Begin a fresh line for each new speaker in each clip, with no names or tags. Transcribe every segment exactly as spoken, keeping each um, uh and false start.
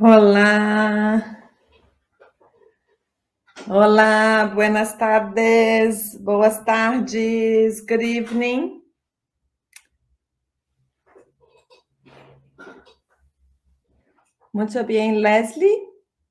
Olá, olá, buenas tardes, boas tardes, good evening. Muito bem, Leslie.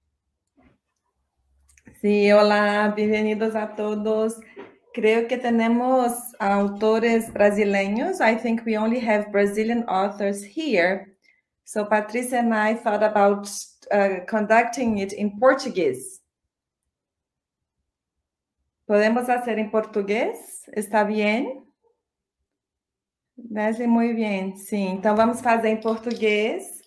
Sí, hola, bienvenidos a todos. Creo que tenemos autores brasileños. I think we only have Brazilian authors here. So Patricia and I thought about uh, conducting it in Portuguese. ¿Podemos hacer en português? Está bien? Leslie, muito bem. Sim, então vamos fazer em português.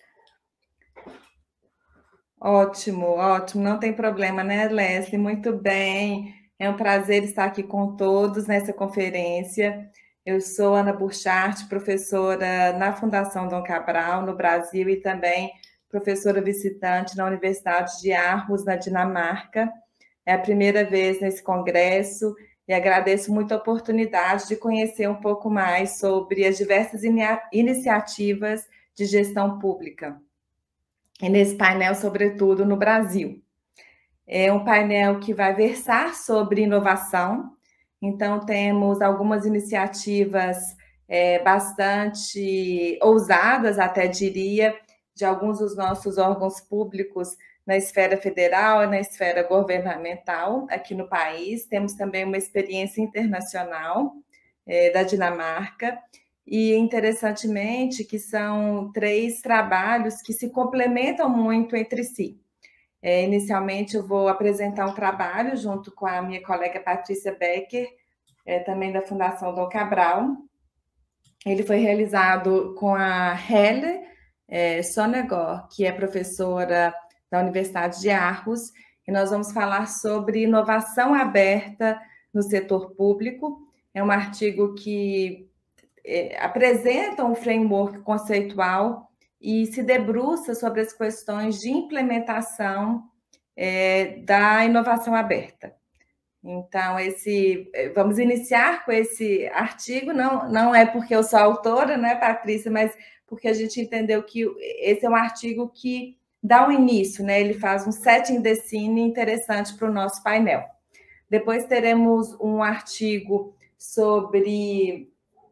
Ótimo, ótimo, não tem problema, né, Leslie? Muito bem. É um prazer estar aqui com todos nessa conferência. Eu sou Ana Burchard, professora na Fundação Dom Cabral, no Brasil, e também professora visitante na Universidade de Aarhus, na Dinamarca. É a primeira vez nesse congresso e agradeço muito a oportunidade de conhecer um pouco mais sobre as diversas iniciativas de gestão pública. E nesse painel, sobretudo, no Brasil. É um painel que vai versar sobre inovação, então temos algumas iniciativas é, bastante ousadas, até diria, de alguns dos nossos órgãos públicos na esfera federal e na esfera governamental aqui no país. Temos também uma experiência internacional é, da Dinamarca, e interessantemente que são três trabalhos que se complementam muito entre si. É, inicialmente eu vou apresentar um trabalho junto com a minha colega Patrícia Becker, é, também da Fundação Dom Cabral. Ele foi realizado com a Helle é, Sonegor, que é professora da Universidade de Aarhus, e nós vamos falar sobre inovação aberta no setor público. É um artigo que é, apresenta um framework conceitual e se debruça sobre as questões de implementação é, da inovação aberta. Então, esse, vamos iniciar com esse artigo, não, não é porque eu sou autora, né, Patrícia, mas porque a gente entendeu que esse é um artigo que dá um início, né, ele faz um setting the scene interessante para o nosso painel. Depois teremos um artigo sobre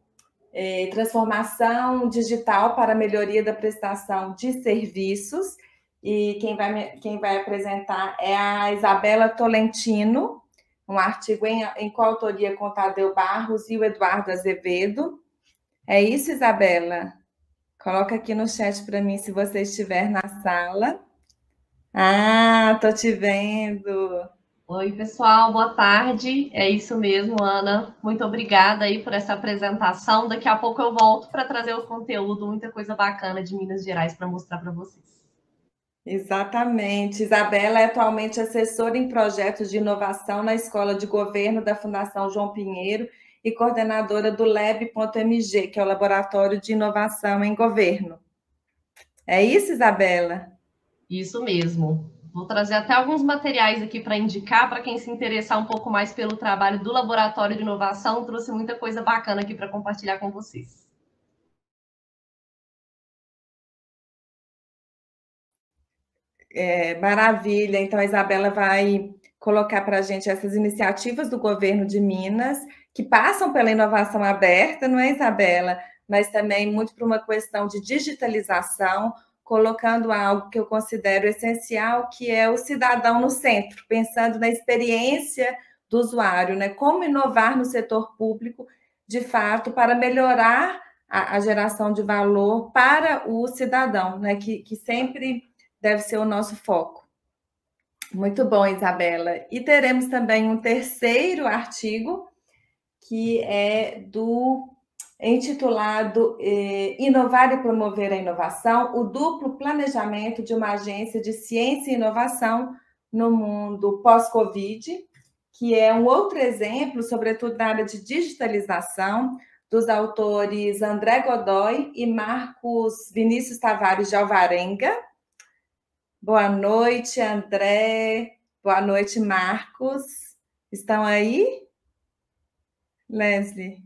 é, transformação digital para a melhoria da prestação de serviços, e quem vai, quem vai apresentar é a Isabela Tolentino, um artigo em, em coautoria com o Tadeu Barros e o Eduardo Azevedo. É isso, Isabela? Coloca aqui no chat para mim se você estiver na sala. Ah, tô te vendo.
Oi, pessoal, boa tarde. É isso mesmo, Ana. Muito obrigada aí por essa apresentação. Daqui a pouco eu volto para trazer o conteúdo, muita coisa bacana de Minas Gerais para mostrar para vocês.
Exatamente. Isabela é atualmente assessora em projetos de inovação na Escola de Governo da Fundação João Pinheiro e coordenadora do Lab.mg, que é o Laboratório de Inovação em Governo. É isso, Isabela?
Isso mesmo. Vou trazer até alguns materiais aqui para indicar para quem se interessar um pouco mais pelo trabalho do Laboratório de Inovação. Trouxe muita coisa bacana aqui para compartilhar com vocês.
É, maravilha. Então, a Isabela vai colocar para a gente essas iniciativas do governo de Minas, que passam pela inovação aberta, não é, Isabela? Mas também muito por uma questão de digitalização, colocando algo que eu considero essencial, que é o cidadão no centro, pensando na experiência do usuário, né? Como inovar no setor público, de fato, para melhorar a, a geração de valor para o cidadão, né? Que, que sempre deve ser o nosso foco. Muito bom, Isabela. E teremos também um terceiro artigo, que é do intitulado eh, Inovar e Promover a Inovação, o duplo planejamento de uma agência de ciência e inovação no mundo pós-Covid, que é um outro exemplo, sobretudo na área de digitalização, dos autores André Godoy e Marcos Vinícius Tavares de Alvarenga. Boa noite, André. Boa noite, Marcos. Estão aí? Leslie.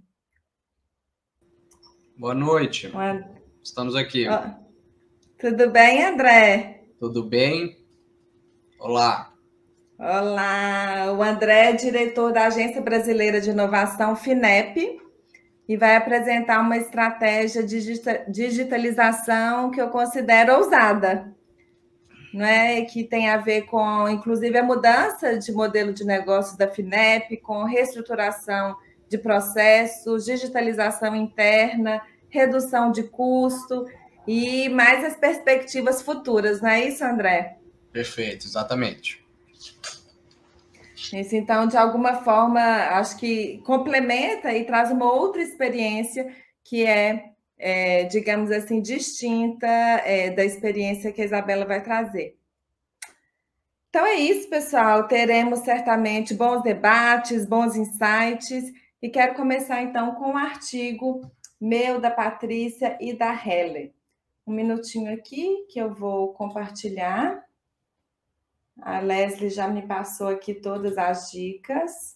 Boa noite. Boa... Estamos aqui.
Oh, tudo bem, André?
Tudo bem? Olá.
Olá, o André é diretor da Agência Brasileira de Inovação, FINEP, e vai apresentar uma estratégia de digitalização que eu considero ousada, não é? Que tem a ver com, inclusive, a mudança de modelo de negócio da FINEP, com reestruturação de processos, digitalização interna, redução de custo e mais as perspectivas futuras, não é isso, André?
Perfeito, exatamente.
Isso, então, de alguma forma, acho que complementa e traz uma outra experiência que é, é digamos assim, distinta é, da experiência que a Isabela vai trazer. Então é isso, pessoal. Teremos certamente bons debates, bons insights, e quero começar então com um artigo meu, da Patrícia e da Heller. Um minutinho aqui que eu vou compartilhar. A Leslie já me passou aqui todas as dicas.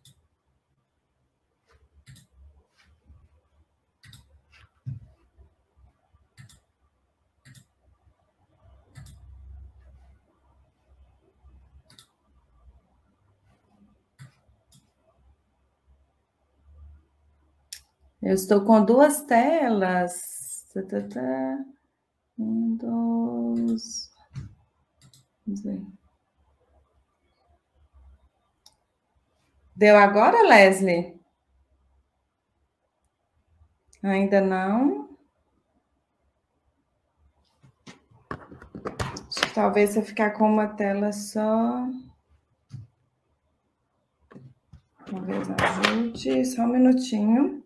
Eu estou com duas telas. Um, dois. Vamos ver. Deu agora, Leslie? Ainda não. Acho que talvez se eu ficar com uma tela só. Talvez ajude. Só um minutinho.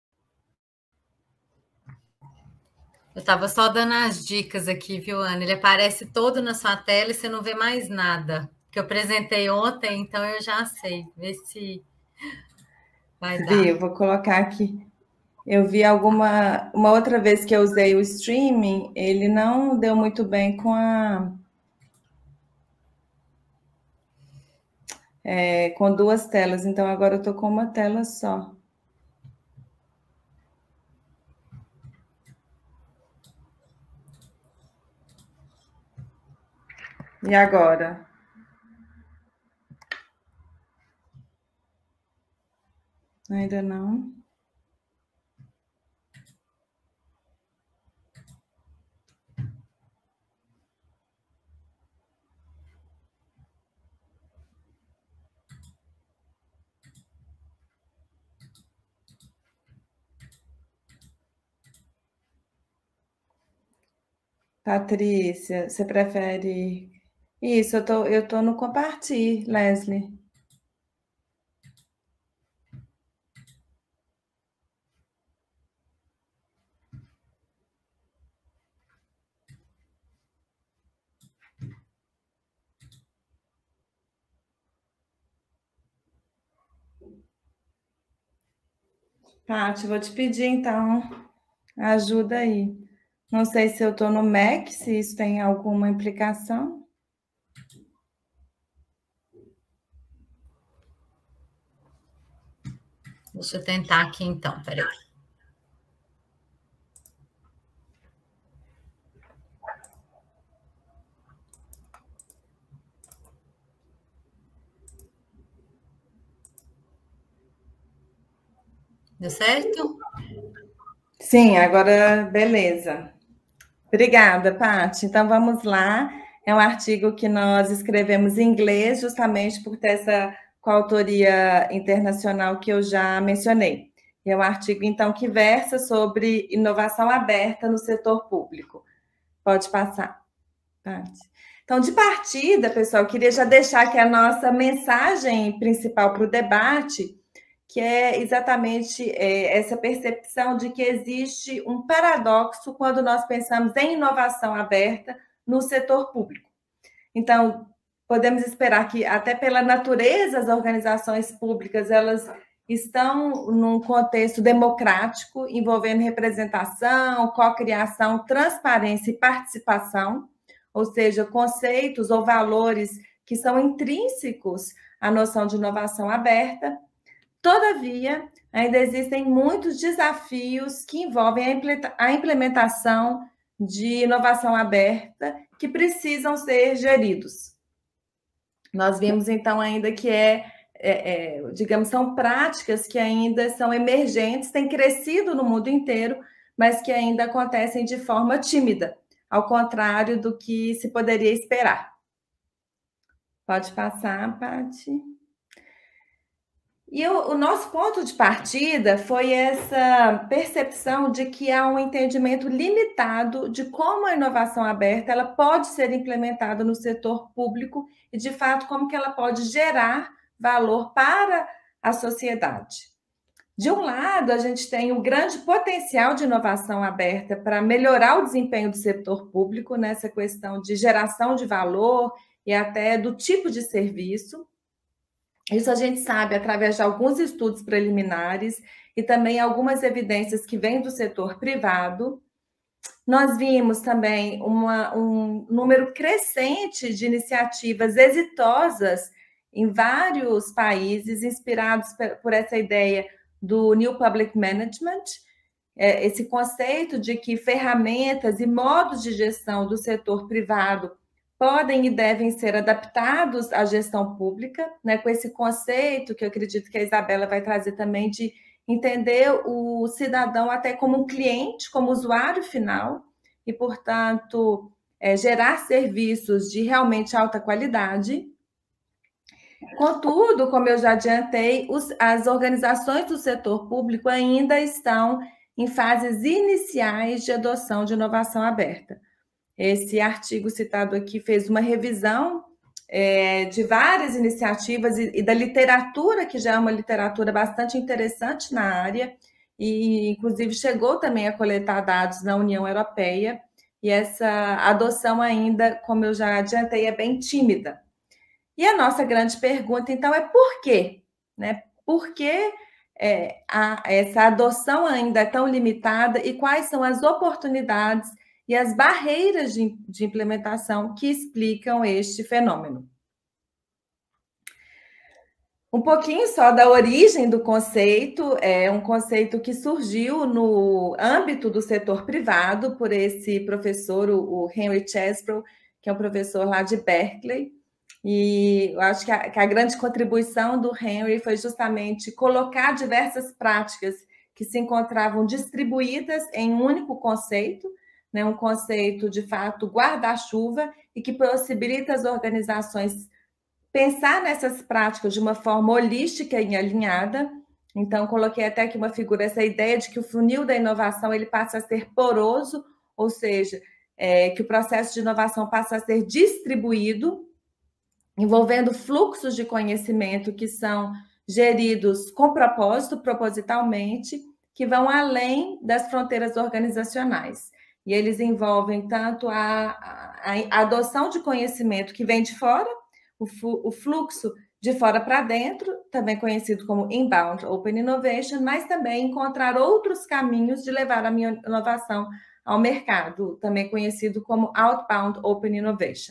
Eu estava só dando as dicas aqui, viu, Ana? Ele aparece todo na sua tela e você não vê mais nada. Que eu apresentei ontem, então eu já sei. Vê se vai dar.
Vi, eu vou colocar aqui. Eu vi alguma... Uma outra vez que eu usei o streaming, ele não deu muito bem com a... É, com duas telas. Então, agora eu estou com uma tela só. E agora? Ainda não. Patrícia, você prefere... Isso, eu tô, eu tô no compartilhe, Leslie. Paty, vou te pedir, então, ajuda aí. Não sei se eu estou no Mac, se isso tem alguma implicação.
Deixa eu tentar aqui, então, peraí. Deu certo?
Sim, agora, beleza. Obrigada, Paty. Então, vamos lá. É um artigo que nós escrevemos em inglês, justamente por ter essa coautoria internacional que eu já mencionei. É um artigo, então, que versa sobre inovação aberta no setor público. Pode passar, Paty. Então, de partida, pessoal, eu queria já deixar aqui a nossa mensagem principal para o debate, que é exatamente é, essa percepção de que existe um paradoxo quando nós pensamos em inovação aberta no setor público. Então, podemos esperar que, até pela natureza, as organizações públicas, elas estão num contexto democrático, envolvendo representação, cocriação, transparência e participação, ou seja, conceitos ou valores que são intrínsecos à noção de inovação aberta. Todavia, ainda existem muitos desafios que envolvem a implementação de inovação aberta que precisam ser geridos. Nós vimos, então, ainda que é, é, é, digamos, são práticas que ainda são emergentes, têm crescido no mundo inteiro, mas que ainda acontecem de forma tímida, ao contrário do que se poderia esperar. Pode passar, Paty. E o, o nosso ponto de partida foi essa percepção de que há um entendimento limitado de como a inovação aberta ela pode ser implementada no setor público e, de fato, como que ela pode gerar valor para a sociedade. De um lado, a gente tem um grande potencial de inovação aberta para melhorar o desempenho do setor público nessa questão de geração de valor e até do tipo de serviço. Isso a gente sabe através de alguns estudos preliminares e também algumas evidências que vêm do setor privado. Nós vimos também uma, um número crescente de iniciativas exitosas em vários países, inspirados por essa ideia do New Public Management, esse conceito de que ferramentas e modos de gestão do setor privado podem e devem ser adaptados à gestão pública, né, com esse conceito que eu acredito que a Isabela vai trazer também de entender o cidadão até como um cliente, como usuário final, e, portanto, é, gerar serviços de realmente alta qualidade. Contudo, como eu já adiantei, os, as organizações do setor público ainda estão em fases iniciais de adoção de inovação aberta. Esse artigo citado aqui fez uma revisão é, de várias iniciativas e, e da literatura, que já é uma literatura bastante interessante na área, e inclusive chegou também a coletar dados na União Europeia, e essa adoção ainda, como eu já adiantei, é bem tímida. E a nossa grande pergunta, então, é por quê? Né? Por que é, a, essa adoção ainda é tão limitada e quais são as oportunidades e as barreiras de, de implementação que explicam este fenômeno? Um pouquinho só da origem do conceito, é um conceito que surgiu no âmbito do setor privado por esse professor, o Henry Chesbrough, que é um professor lá de Berkeley, e eu acho que a, que a grande contribuição do Henry foi justamente colocar diversas práticas que se encontravam distribuídas em um único conceito, né, um conceito, de fato, guarda-chuva, e que possibilita as organizações pensar nessas práticas de uma forma holística e alinhada. Então, coloquei até aqui uma figura, essa ideia de que o funil da inovação ele passa a ser poroso, ou seja, é, que o processo de inovação passa a ser distribuído, envolvendo fluxos de conhecimento que são geridos com propósito, propositalmente, que vão além das fronteiras organizacionais. E eles envolvem tanto a, a, a adoção de conhecimento que vem de fora, o fluxo de fora para dentro, também conhecido como Inbound Open Innovation, mas também encontrar outros caminhos de levar a minha inovação ao mercado, também conhecido como Outbound Open Innovation.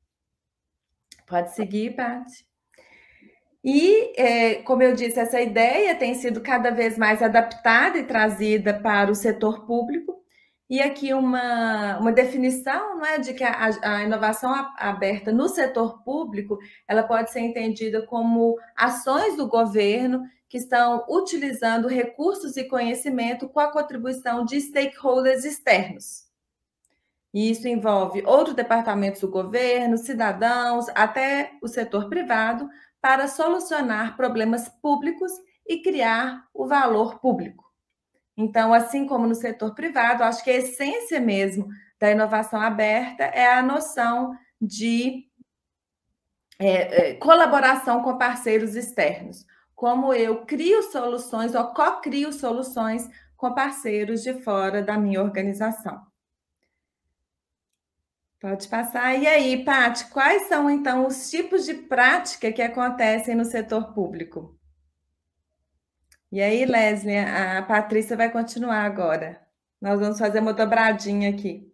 Pode seguir, Paty. E, é, como eu disse, essa ideia tem sido cada vez mais adaptada e trazida para o setor público. E aqui uma, uma definição, não é, de que a, a inovação aberta no setor público ela pode ser entendida como ações do governo que estão utilizando recursos e conhecimento com a contribuição de stakeholders externos. E isso envolve outros departamentos do governo, cidadãos, até o setor privado, para solucionar problemas públicos e criar o valor público. Então, assim como no setor privado, acho que a essência mesmo da inovação aberta é a noção de é, é, colaboração com parceiros externos. Como eu crio soluções ou co-crio soluções com parceiros de fora da minha organização. Pode passar. E aí, Paty, quais são, então, os tipos de prática que acontecem no setor público? E aí, Leslie, a Patrícia vai continuar agora. Nós vamos fazer uma dobradinha aqui.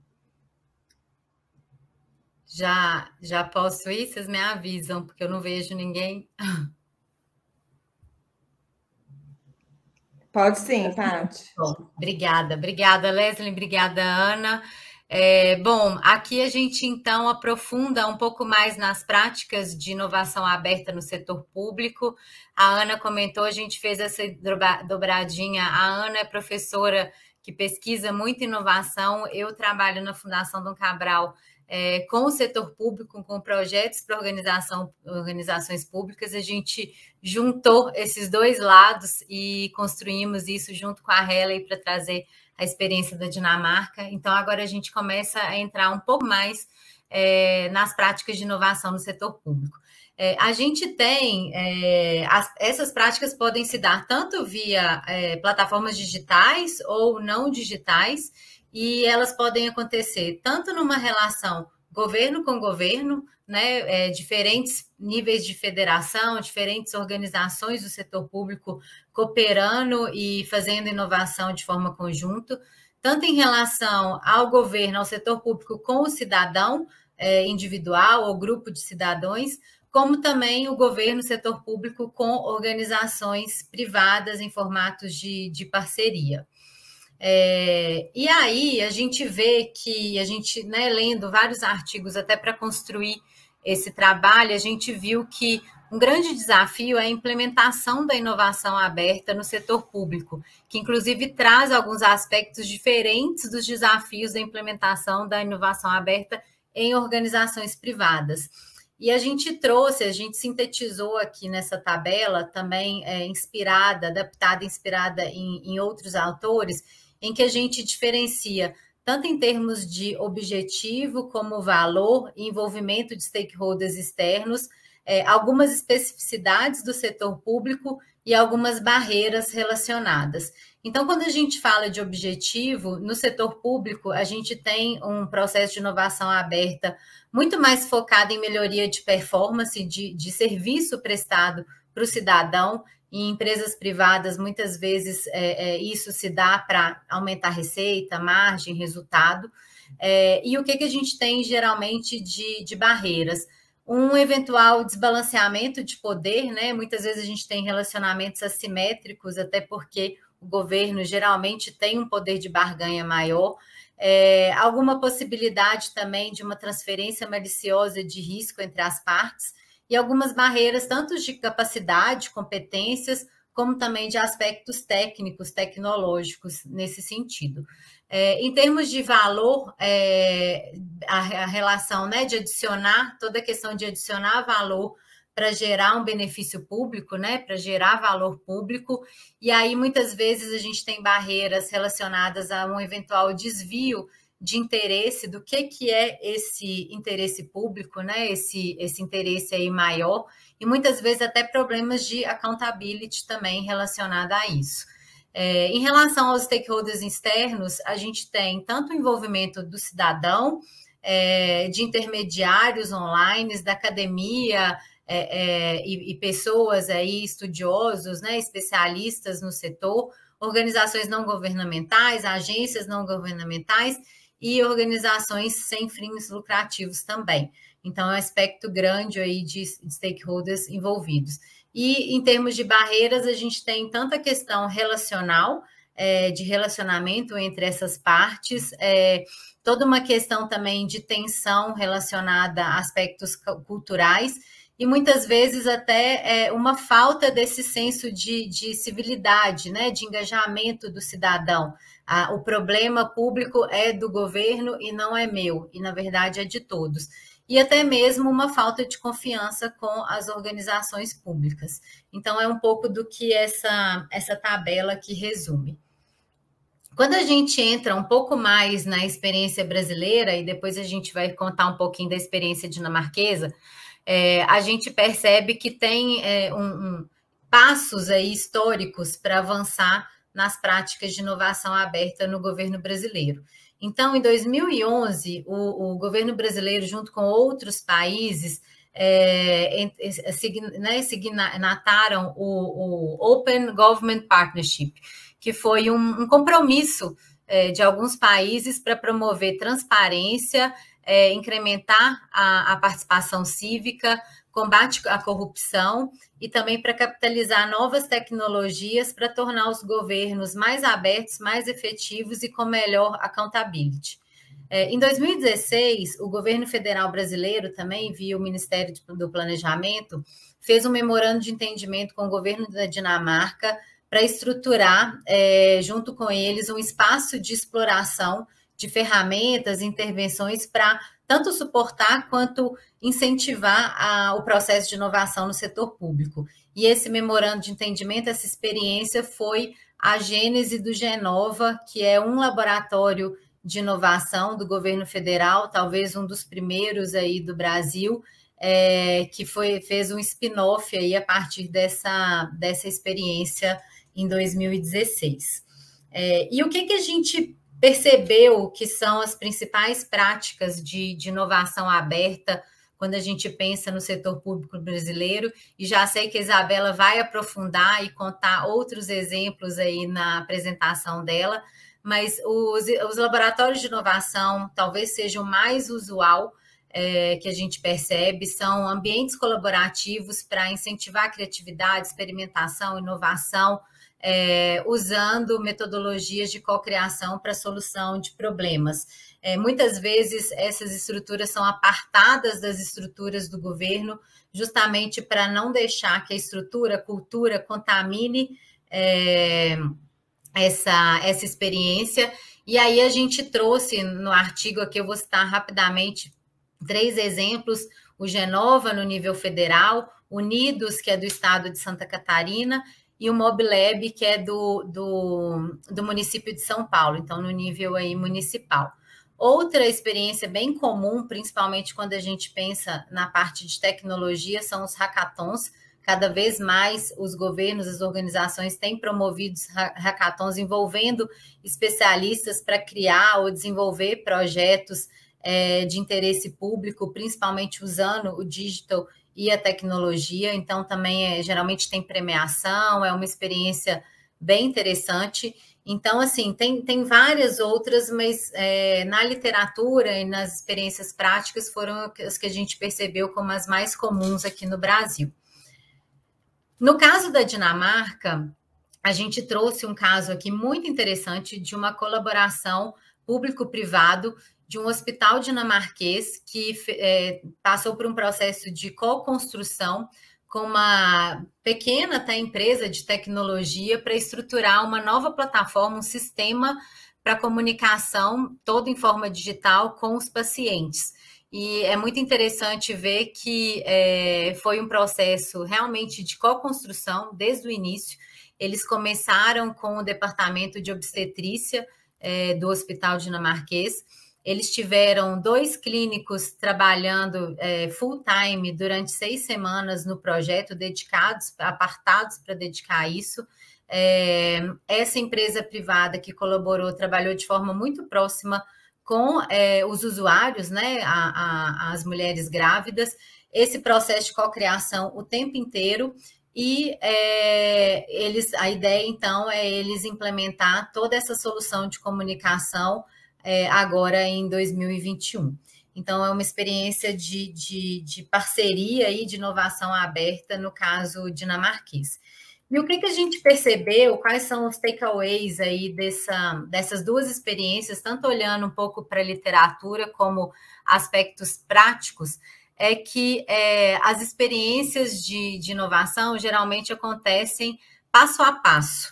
Já, já posso ir? Vocês me avisam, porque eu não vejo ninguém.
Pode sim, Paty.
Bom, obrigada. Obrigada, Leslie. Obrigada, Ana. É, bom, aqui a gente então aprofunda um pouco mais nas práticas de inovação aberta no setor público. A Ana comentou, a gente fez essa dobradinha. A Ana é professora que pesquisa muito inovação. Eu trabalho na Fundação Dom Cabral é, com o setor público, com projetos para organização, organizações públicas. A gente juntou esses dois lados e construímos isso junto com a Helen para trazer a experiência da Dinamarca. Então, agora a gente começa a entrar um pouco mais é, nas práticas de inovação no setor público. É, a gente tem, é, as, essas práticas podem se dar tanto via é, plataformas digitais ou não digitais, e elas podem acontecer tanto numa relação governo com governo, né, é, diferentes níveis de federação, diferentes organizações do setor público cooperando e fazendo inovação de forma conjunta, tanto em relação ao governo, ao setor público com o cidadão é, individual ou grupo de cidadãos, como também o governo, setor público com organizações privadas em formatos de, de parceria. É, e aí a gente vê que a gente, né, lendo vários artigos até para construir esse trabalho, a gente viu que um grande desafio é a implementação da inovação aberta no setor público, que inclusive traz alguns aspectos diferentes dos desafios da implementação da inovação aberta em organizações privadas. E a gente trouxe, a gente sintetizou aqui nessa tabela, também é, inspirada, adaptada, inspirada em, em outros autores, em que a gente diferencia tanto em termos de objetivo como valor e envolvimento de stakeholders externos, é, algumas especificidades do setor público e algumas barreiras relacionadas. Então, quando a gente fala de objetivo, no setor público, a gente tem um processo de inovação aberta muito mais focado em melhoria de performance, de, de serviço prestado para o cidadão. Em empresas privadas, muitas vezes é, é, isso se dá para aumentar receita, margem, resultado. É, e o que, que a gente tem geralmente de, de barreiras? Um eventual desbalanceamento de poder, né? Muitas vezes a gente tem relacionamentos assimétricos, até porque o governo geralmente tem um poder de barganha maior. É, alguma possibilidade também de uma transferência maliciosa de risco entre as partes, e algumas barreiras, tanto de capacidade, competências, como também de aspectos técnicos, tecnológicos, nesse sentido. É, em termos de valor, é, a, a relação, né, de adicionar, toda a questão de adicionar valor para gerar um benefício público, né, para gerar valor público, e aí muitas vezes a gente tem barreiras relacionadas a um eventual desvio de interesse, do que, que é esse interesse público, né? Esse, esse interesse aí maior, e muitas vezes até problemas de accountability também relacionado a isso. É, em relação aos stakeholders externos, a gente tem tanto o envolvimento do cidadão, é, de intermediários online, da academia, é, é, e, e pessoas aí, estudiosos, né, especialistas no setor, organizações não governamentais, agências não governamentais, e organizações sem fins lucrativos também. Então, é um aspecto grande aí de stakeholders envolvidos. E, em termos de barreiras, a gente tem tanta questão relacional, é, de relacionamento entre essas partes, é, toda uma questão também de tensão relacionada a aspectos culturais, e muitas vezes até é, uma falta desse senso de, de civilidade, né, de engajamento do cidadão. Ah, o problema público é do governo e não é meu, e na verdade é de todos. E até mesmo uma falta de confiança com as organizações públicas. Então, é um pouco do que essa, essa tabela aqui resume. Quando a gente entra um pouco mais na experiência brasileira, e depois a gente vai contar um pouquinho da experiência dinamarquesa, é, a gente percebe que tem é, um, um, passos aí históricos para avançar nas práticas de inovação aberta no governo brasileiro. Então, em dois mil e onze, o, o governo brasileiro, junto com outros países, é, né, signataram o, o Open Government Partnership, que foi um, um compromisso é, de alguns países para promover transparência, é, incrementar a, a participação cívica, combate à corrupção e também para capitalizar novas tecnologias para tornar os governos mais abertos, mais efetivos e com melhor accountability. É, em dois mil e dezesseis, o governo federal brasileiro também, via o Ministério do Planejamento, fez um memorando de entendimento com o governo da Dinamarca para estruturar, é, junto com eles, um espaço de exploração de ferramentas, intervenções para tanto suportar quanto incentivar a, o processo de inovação no setor público. E esse memorando de entendimento, essa experiência foi a gênese do Genova, que é um laboratório de inovação do governo federal, talvez um dos primeiros aí do Brasil, é, que foi, fez um spin-off aí a partir dessa, dessa experiência em dois mil e dezesseis. É, e o que, que a gente percebeu que são as principais práticas de, de inovação aberta quando a gente pensa no setor público brasileiro? E já sei que a Isabela vai aprofundar e contar outros exemplos aí na apresentação dela, mas os, os laboratórios de inovação talvez sejam mais usual é, que a gente percebe, são ambientes colaborativos para incentivar a criatividade, experimentação, inovação, é, usando metodologias de cocriação para solução de problemas. É, muitas vezes essas estruturas são apartadas das estruturas do governo, justamente para não deixar que a estrutura, a cultura contamine é, essa, essa experiência. E aí a gente trouxe no artigo aqui, eu vou citar rapidamente três exemplos: o Genova no nível federal, o Unidos, que é do estado de Santa Catarina, e o MobLab, que é do, do, do município de São Paulo, então no nível aí municipal. Outra experiência bem comum, principalmente quando a gente pensa na parte de tecnologia, são os hackathons. Cada vez mais os governos, as organizações têm promovido hackathons envolvendo especialistas para criar ou desenvolver projetos é, de interesse público, principalmente usando o digital e a tecnologia. Então, também é, geralmente tem premiação, é uma experiência bem interessante. Então, assim, tem, tem várias outras, mas é, na literatura e nas experiências práticas foram as que a gente percebeu como as mais comuns aqui no Brasil. No caso da Dinamarca, a gente trouxe um caso aqui muito interessante de uma colaboração público-privado de um hospital dinamarquês que é, passou por um processo de co-construção com uma pequena até empresa de tecnologia para estruturar uma nova plataforma, um sistema para comunicação todo em forma digital com os pacientes. E é muito interessante ver que é, foi um processo realmente de co-construção desde o início. Eles começaram com o departamento de obstetrícia é, do hospital dinamarquês. Eles tiveram dois clínicos trabalhando é, full time durante seis semanas no projeto, dedicados, apartados para dedicar a isso. É, essa empresa privada que colaborou trabalhou de forma muito próxima com é, os usuários, né, a, a, as mulheres grávidas, esse processo de cocriação o tempo inteiro. E é, eles, a ideia, então, é eles implementar toda essa solução de comunicação É, agora em dois mil e vinte e um. Então, é uma experiência de, de, de parceria e de inovação aberta, no caso dinamarquês. E o que, que a gente percebeu, quais são os takeaways aí dessa, dessas duas experiências, tanto olhando um pouco para a literatura como aspectos práticos, é que é, as experiências de, de inovação geralmente acontecem passo a passo.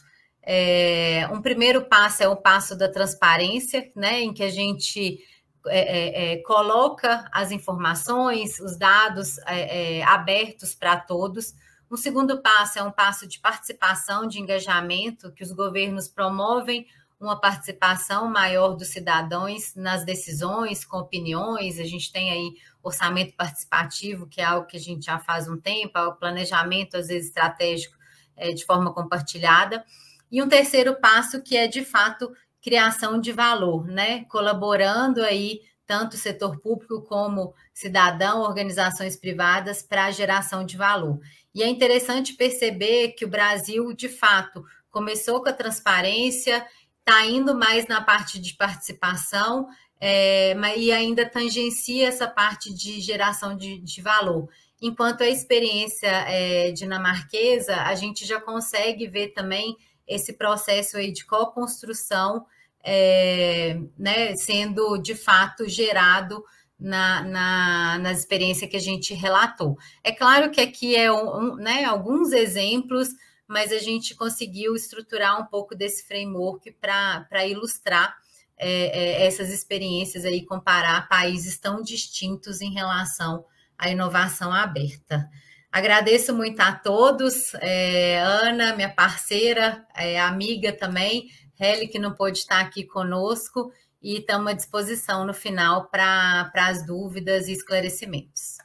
É, um primeiro passo é o passo da transparência, né, em que a gente é, é, coloca as informações, os dados é, é, abertos para todos. Um segundo passo é um passo de participação, de engajamento, que os governos promovem uma participação maior dos cidadãos nas decisões, com opiniões. A gente tem aí orçamento participativo, que é algo que a gente já faz um tempo, o planejamento, às vezes, estratégico é, de forma compartilhada. E um terceiro passo que é, de fato, criação de valor, né? Colaborando aí tanto o setor público como cidadão, organizações privadas para a geração de valor. E é interessante perceber que o Brasil, de fato, começou com a transparência, está indo mais na parte de participação, é, e ainda tangencia essa parte de geração de, de valor. Enquanto a experiência é, dinamarquesa, a gente já consegue ver também esse processo aí de co-construção é, né, sendo de fato gerado na, na, nas experiências que a gente relatou. É claro que aqui é um, um, né, alguns exemplos, mas a gente conseguiu estruturar um pouco desse framework para ilustrar é, é, essas experiências aí, comparar países tão distintos em relação à inovação aberta. Agradeço muito a todos, é, Ana, minha parceira, é, amiga também, Heli, que não pôde estar aqui conosco, e estamos à disposição no final para as dúvidas e esclarecimentos.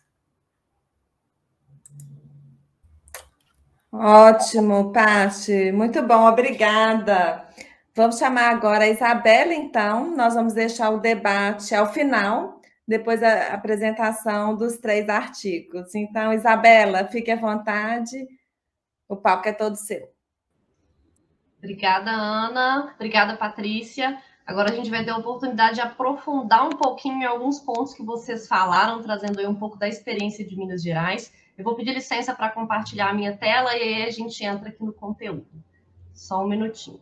Ótimo, Paty, muito bom, obrigada. Vamos chamar agora a Isabela, então, nós vamos deixar o debate ao final, depois da apresentação dos três artigos. Então, Isabela, fique à vontade, o palco é todo seu.
Obrigada, Ana. Obrigada, Patrícia. Agora a gente vai ter a oportunidade de aprofundar um pouquinho em alguns pontos que vocês falaram, trazendo aí um pouco da experiência de Minas Gerais. Eu vou pedir licença para compartilhar a minha tela e aí a gente entra aqui no conteúdo. Só um minutinho.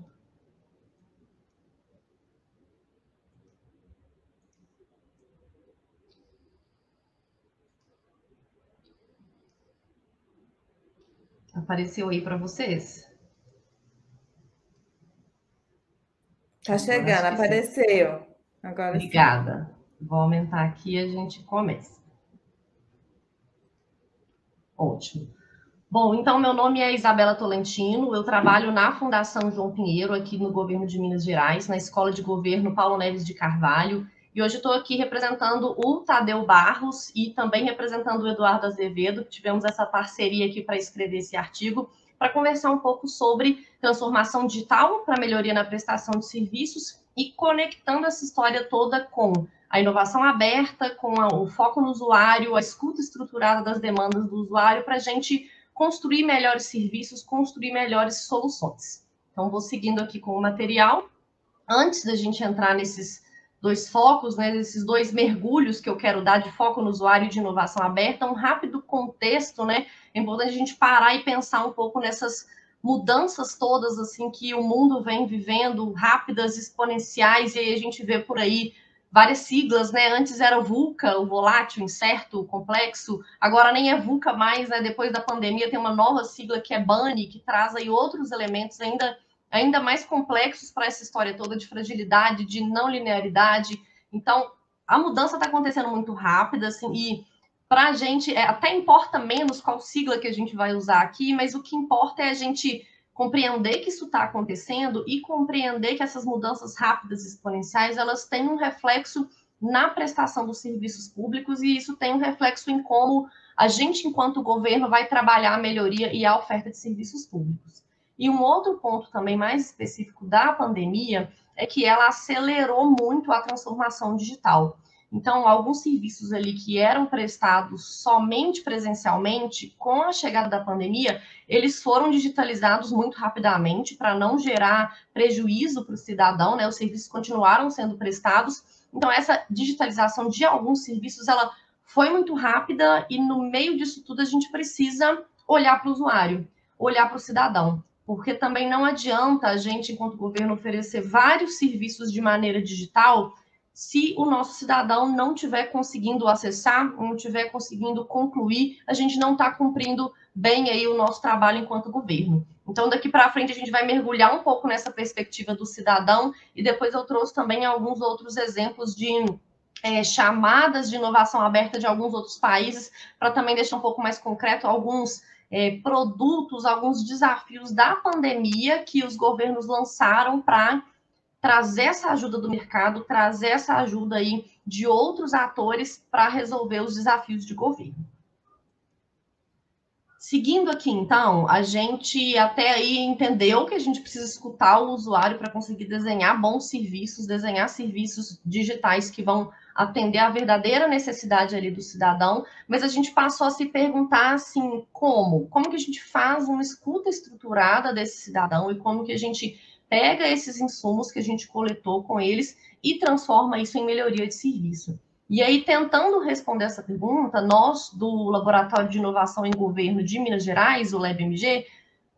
Apareceu aí para vocês?
Tá chegando, apareceu. Agora
Obrigada. Sim. Vou aumentar aqui e a gente começa. Ótimo. Bom, então, meu nome é Isabela Tolentino, eu trabalho na Fundação João Pinheiro, aqui no governo de Minas Gerais, na Escola de Governo Paulo Neves de Carvalho, e hoje estou aqui representando o Tadeu Barros e também representando o Eduardo Azevedo, que tivemos essa parceria aqui para escrever esse artigo, para conversar um pouco sobre transformação digital para melhoria na prestação de serviços e conectando essa história toda com a inovação aberta, com a, o foco no usuário, a escuta estruturada das demandas do usuário, para a gente construir melhores serviços, construir melhores soluções. Então, vou seguindo aqui com o material. Antes da gente entrar nesses dois focos, né, nesses dois mergulhos que eu quero dar de foco no usuário e de inovação aberta, um rápido contexto, né? É importante a gente parar e pensar um pouco nessas mudanças todas assim que o mundo vem vivendo, rápidas, exponenciais, e aí a gente vê por aí várias siglas, né? Antes era VUCA, o volátil, incerto, complexo, agora nem é VUCA mais, né? Depois da pandemia tem uma nova sigla que é BANI, que traz aí outros elementos ainda, ainda mais complexos para essa história toda de fragilidade, de não linearidade. Então, a mudança está acontecendo muito rápida, assim, e para a gente, é, até importa menos qual sigla que a gente vai usar aqui, mas o que importa é a gente compreender que isso está acontecendo e compreender que essas mudanças rápidas e exponenciais, elas têm um reflexo na prestação dos serviços públicos e isso tem um reflexo em como a gente, enquanto governo, vai trabalhar a melhoria e a oferta de serviços públicos. E um outro ponto também mais específico da pandemia é que ela acelerou muito a transformação digital. Então, alguns serviços ali que eram prestados somente presencialmente, com a chegada da pandemia, eles foram digitalizados muito rapidamente para não gerar prejuízo para o cidadão, né? Os serviços continuaram sendo prestados. Então, essa digitalização de alguns serviços, ela foi muito rápida e no meio disso tudo a gente precisa olhar para o usuário, olhar para o cidadão. Porque também não adianta a gente, enquanto governo, oferecer vários serviços de maneira digital se o nosso cidadão não estiver conseguindo acessar, não estiver conseguindo concluir, a gente não está cumprindo bem aí o nosso trabalho enquanto governo. Então, daqui para frente, a gente vai mergulhar um pouco nessa perspectiva do cidadão e depois eu trouxe também alguns outros exemplos de é, chamadas de inovação aberta de alguns outros países, para também deixar um pouco mais concreto alguns é, produtos, alguns desafios da pandemia que os governos lançaram para trazer essa ajuda do mercado, trazer essa ajuda aí de outros atores para resolver os desafios de governo. Seguindo aqui, então, a gente até aí entendeu que a gente precisa escutar o usuário para conseguir desenhar bons serviços, desenhar serviços digitais que vão atender a verdadeira necessidade ali do cidadão, mas a gente passou a se perguntar assim, como? Como que a gente faz uma escuta estruturada desse cidadão e como que a gente pega esses insumos que a gente coletou com eles e transforma isso em melhoria de serviço. E aí, tentando responder essa pergunta, nós, do Laboratório de Inovação em Governo de Minas Gerais, o LabMG,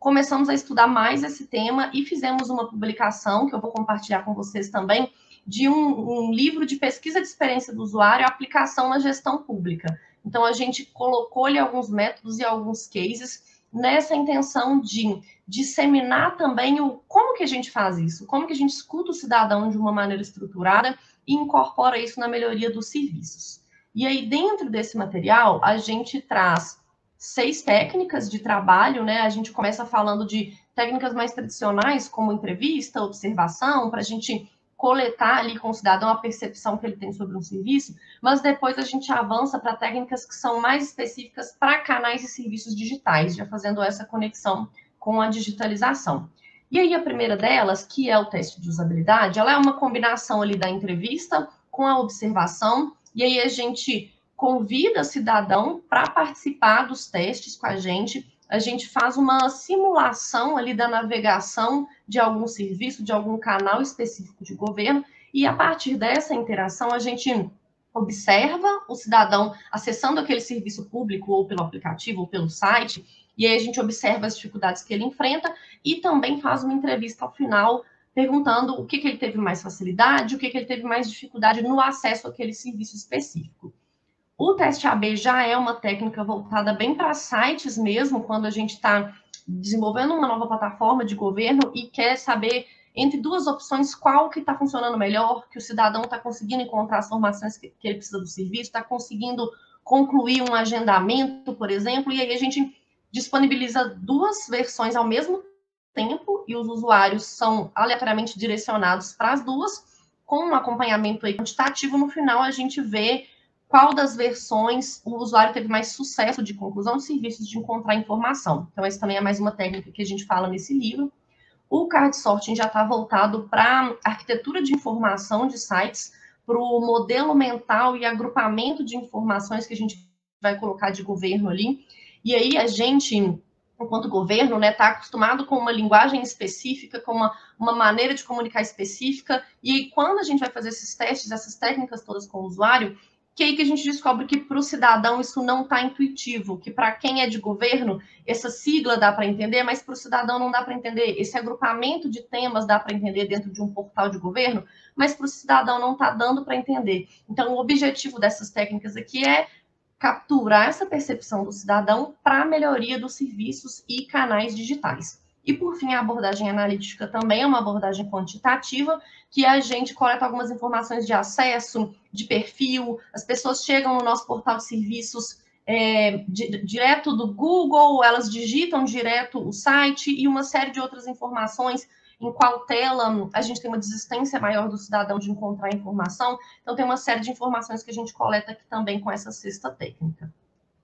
começamos a estudar mais esse tema e fizemos uma publicação, que eu vou compartilhar com vocês também, de um, um livro de pesquisa de experiência do usuário e aplicação na gestão pública. Então, a gente colocou ali alguns métodos e alguns cases nessa intenção de disseminar também o como que a gente faz isso, como que a gente escuta o cidadão de uma maneira estruturada e incorpora isso na melhoria dos serviços. E aí, dentro desse material, a gente traz seis técnicas de trabalho, né? A gente começa falando de técnicas mais tradicionais, como entrevista, observação, para a gente coletar ali com o cidadão a percepção que ele tem sobre um serviço, mas depois a gente avança para técnicas que são mais específicas para canais e serviços digitais, já fazendo essa conexão com a digitalização. E aí a primeira delas, que é o teste de usabilidade, ela é uma combinação ali da entrevista com a observação, e aí a gente convida o cidadão para participar dos testes com a gente. A gente faz uma simulação ali da navegação de algum serviço, de algum canal específico de governo, e a partir dessa interação a gente observa o cidadão acessando aquele serviço público, ou pelo aplicativo, ou pelo site, e aí a gente observa as dificuldades que ele enfrenta, e também faz uma entrevista ao final, perguntando o que, que ele teve mais facilidade, o que, que ele teve mais dificuldade no acesso àquele serviço específico. O teste A B já é uma técnica voltada bem para sites mesmo, quando a gente está desenvolvendo uma nova plataforma de governo e quer saber, entre duas opções, qual que está funcionando melhor, que o cidadão está conseguindo encontrar as informações que, que ele precisa do serviço, está conseguindo concluir um agendamento, por exemplo, e aí a gente disponibiliza duas versões ao mesmo tempo e os usuários são aleatoriamente direcionados para as duas, com um acompanhamento aí quantitativo. No final, a gente vê qual das versões o usuário teve mais sucesso de conclusão de serviços, de encontrar informação. Então, essa também é mais uma técnica que a gente fala nesse livro. O card sorting já está voltado para arquitetura de informação de sites, para o modelo mental e agrupamento de informações que a gente vai colocar de governo ali. E aí, a gente, enquanto governo, né, está acostumado com uma linguagem específica, com uma, uma maneira de comunicar específica, e aí, quando a gente vai fazer esses testes, essas técnicas todas com o usuário, que aí que a gente descobre que para o cidadão isso não está intuitivo, que para quem é de governo, essa sigla dá para entender, mas para o cidadão não dá para entender, esse agrupamento de temas dá para entender dentro de um portal de governo, mas para o cidadão não está dando para entender. Então, o objetivo dessas técnicas aqui é capturar essa percepção do cidadão para a melhoria dos serviços e canais digitais. E, por fim, a abordagem analítica também é uma abordagem quantitativa, que a gente coleta algumas informações de acesso, de perfil, as pessoas chegam no nosso portal de serviços é, di, direto do Google, elas digitam direto o site e uma série de outras informações, em qual tela a gente tem uma desistência maior do cidadão de encontrar informação. Então, tem uma série de informações que a gente coleta aqui também com essa sexta técnica.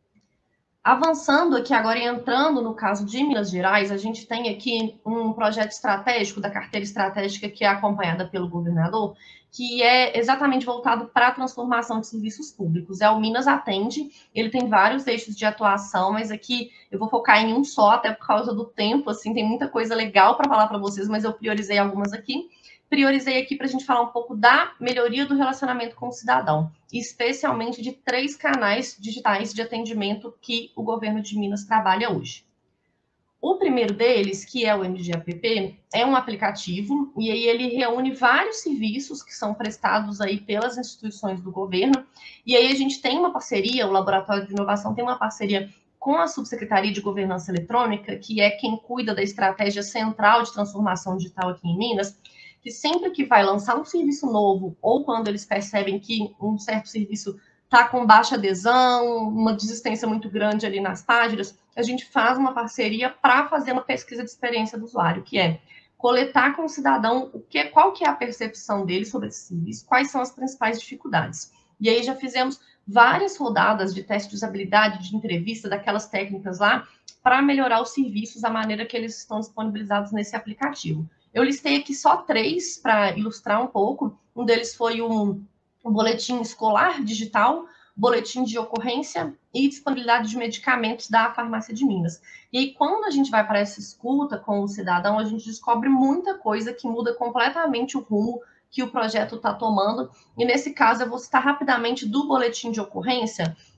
Avançando aqui agora e entrando no caso de Minas Gerais, a gente tem aqui um projeto estratégico da carteira estratégica que é acompanhada pelo governador, que é exatamente voltado para a transformação de serviços públicos. É o Minas Atende, ele tem vários eixos de atuação, mas aqui eu vou focar em um só, até por causa do tempo, assim, tem muita coisa legal para falar para vocês, mas eu priorizei algumas aqui. Priorizei aqui para a gente falar um pouco da melhoria do relacionamento com o cidadão, especialmente de três canais digitais de atendimento que o governo de Minas trabalha hoje. O primeiro deles, que é o M G A P P, é um aplicativo, e aí ele reúne vários serviços que são prestados aí pelas instituições do governo, e aí a gente tem uma parceria, o Laboratório de Inovação tem uma parceria com a Subsecretaria de Governança Eletrônica, que é quem cuida da estratégia central de transformação digital aqui em Minas, que sempre que vai lançar um serviço novo, ou quando eles percebem que um certo serviço está com baixa adesão, uma desistência muito grande ali nas páginas, a gente faz uma parceria para fazer uma pesquisa de experiência do usuário, que é coletar com o cidadão o que, qual que é a percepção dele sobre esse serviço, quais são as principais dificuldades. E aí já fizemos várias rodadas de teste de usabilidade, de entrevista, daquelas técnicas lá, para melhorar os serviços, a maneira que eles estão disponibilizados nesse aplicativo. Eu listei aqui só três para ilustrar um pouco. Um deles foi um, um boletim escolar digital, boletim de ocorrência e disponibilidade de medicamentos da Farmácia de Minas. E aí, quando a gente vai para essa escuta com o cidadão, a gente descobre muita coisa que muda completamente o rumo que o projeto está tomando. E nesse caso, eu vou citar rapidamente do boletim de ocorrência,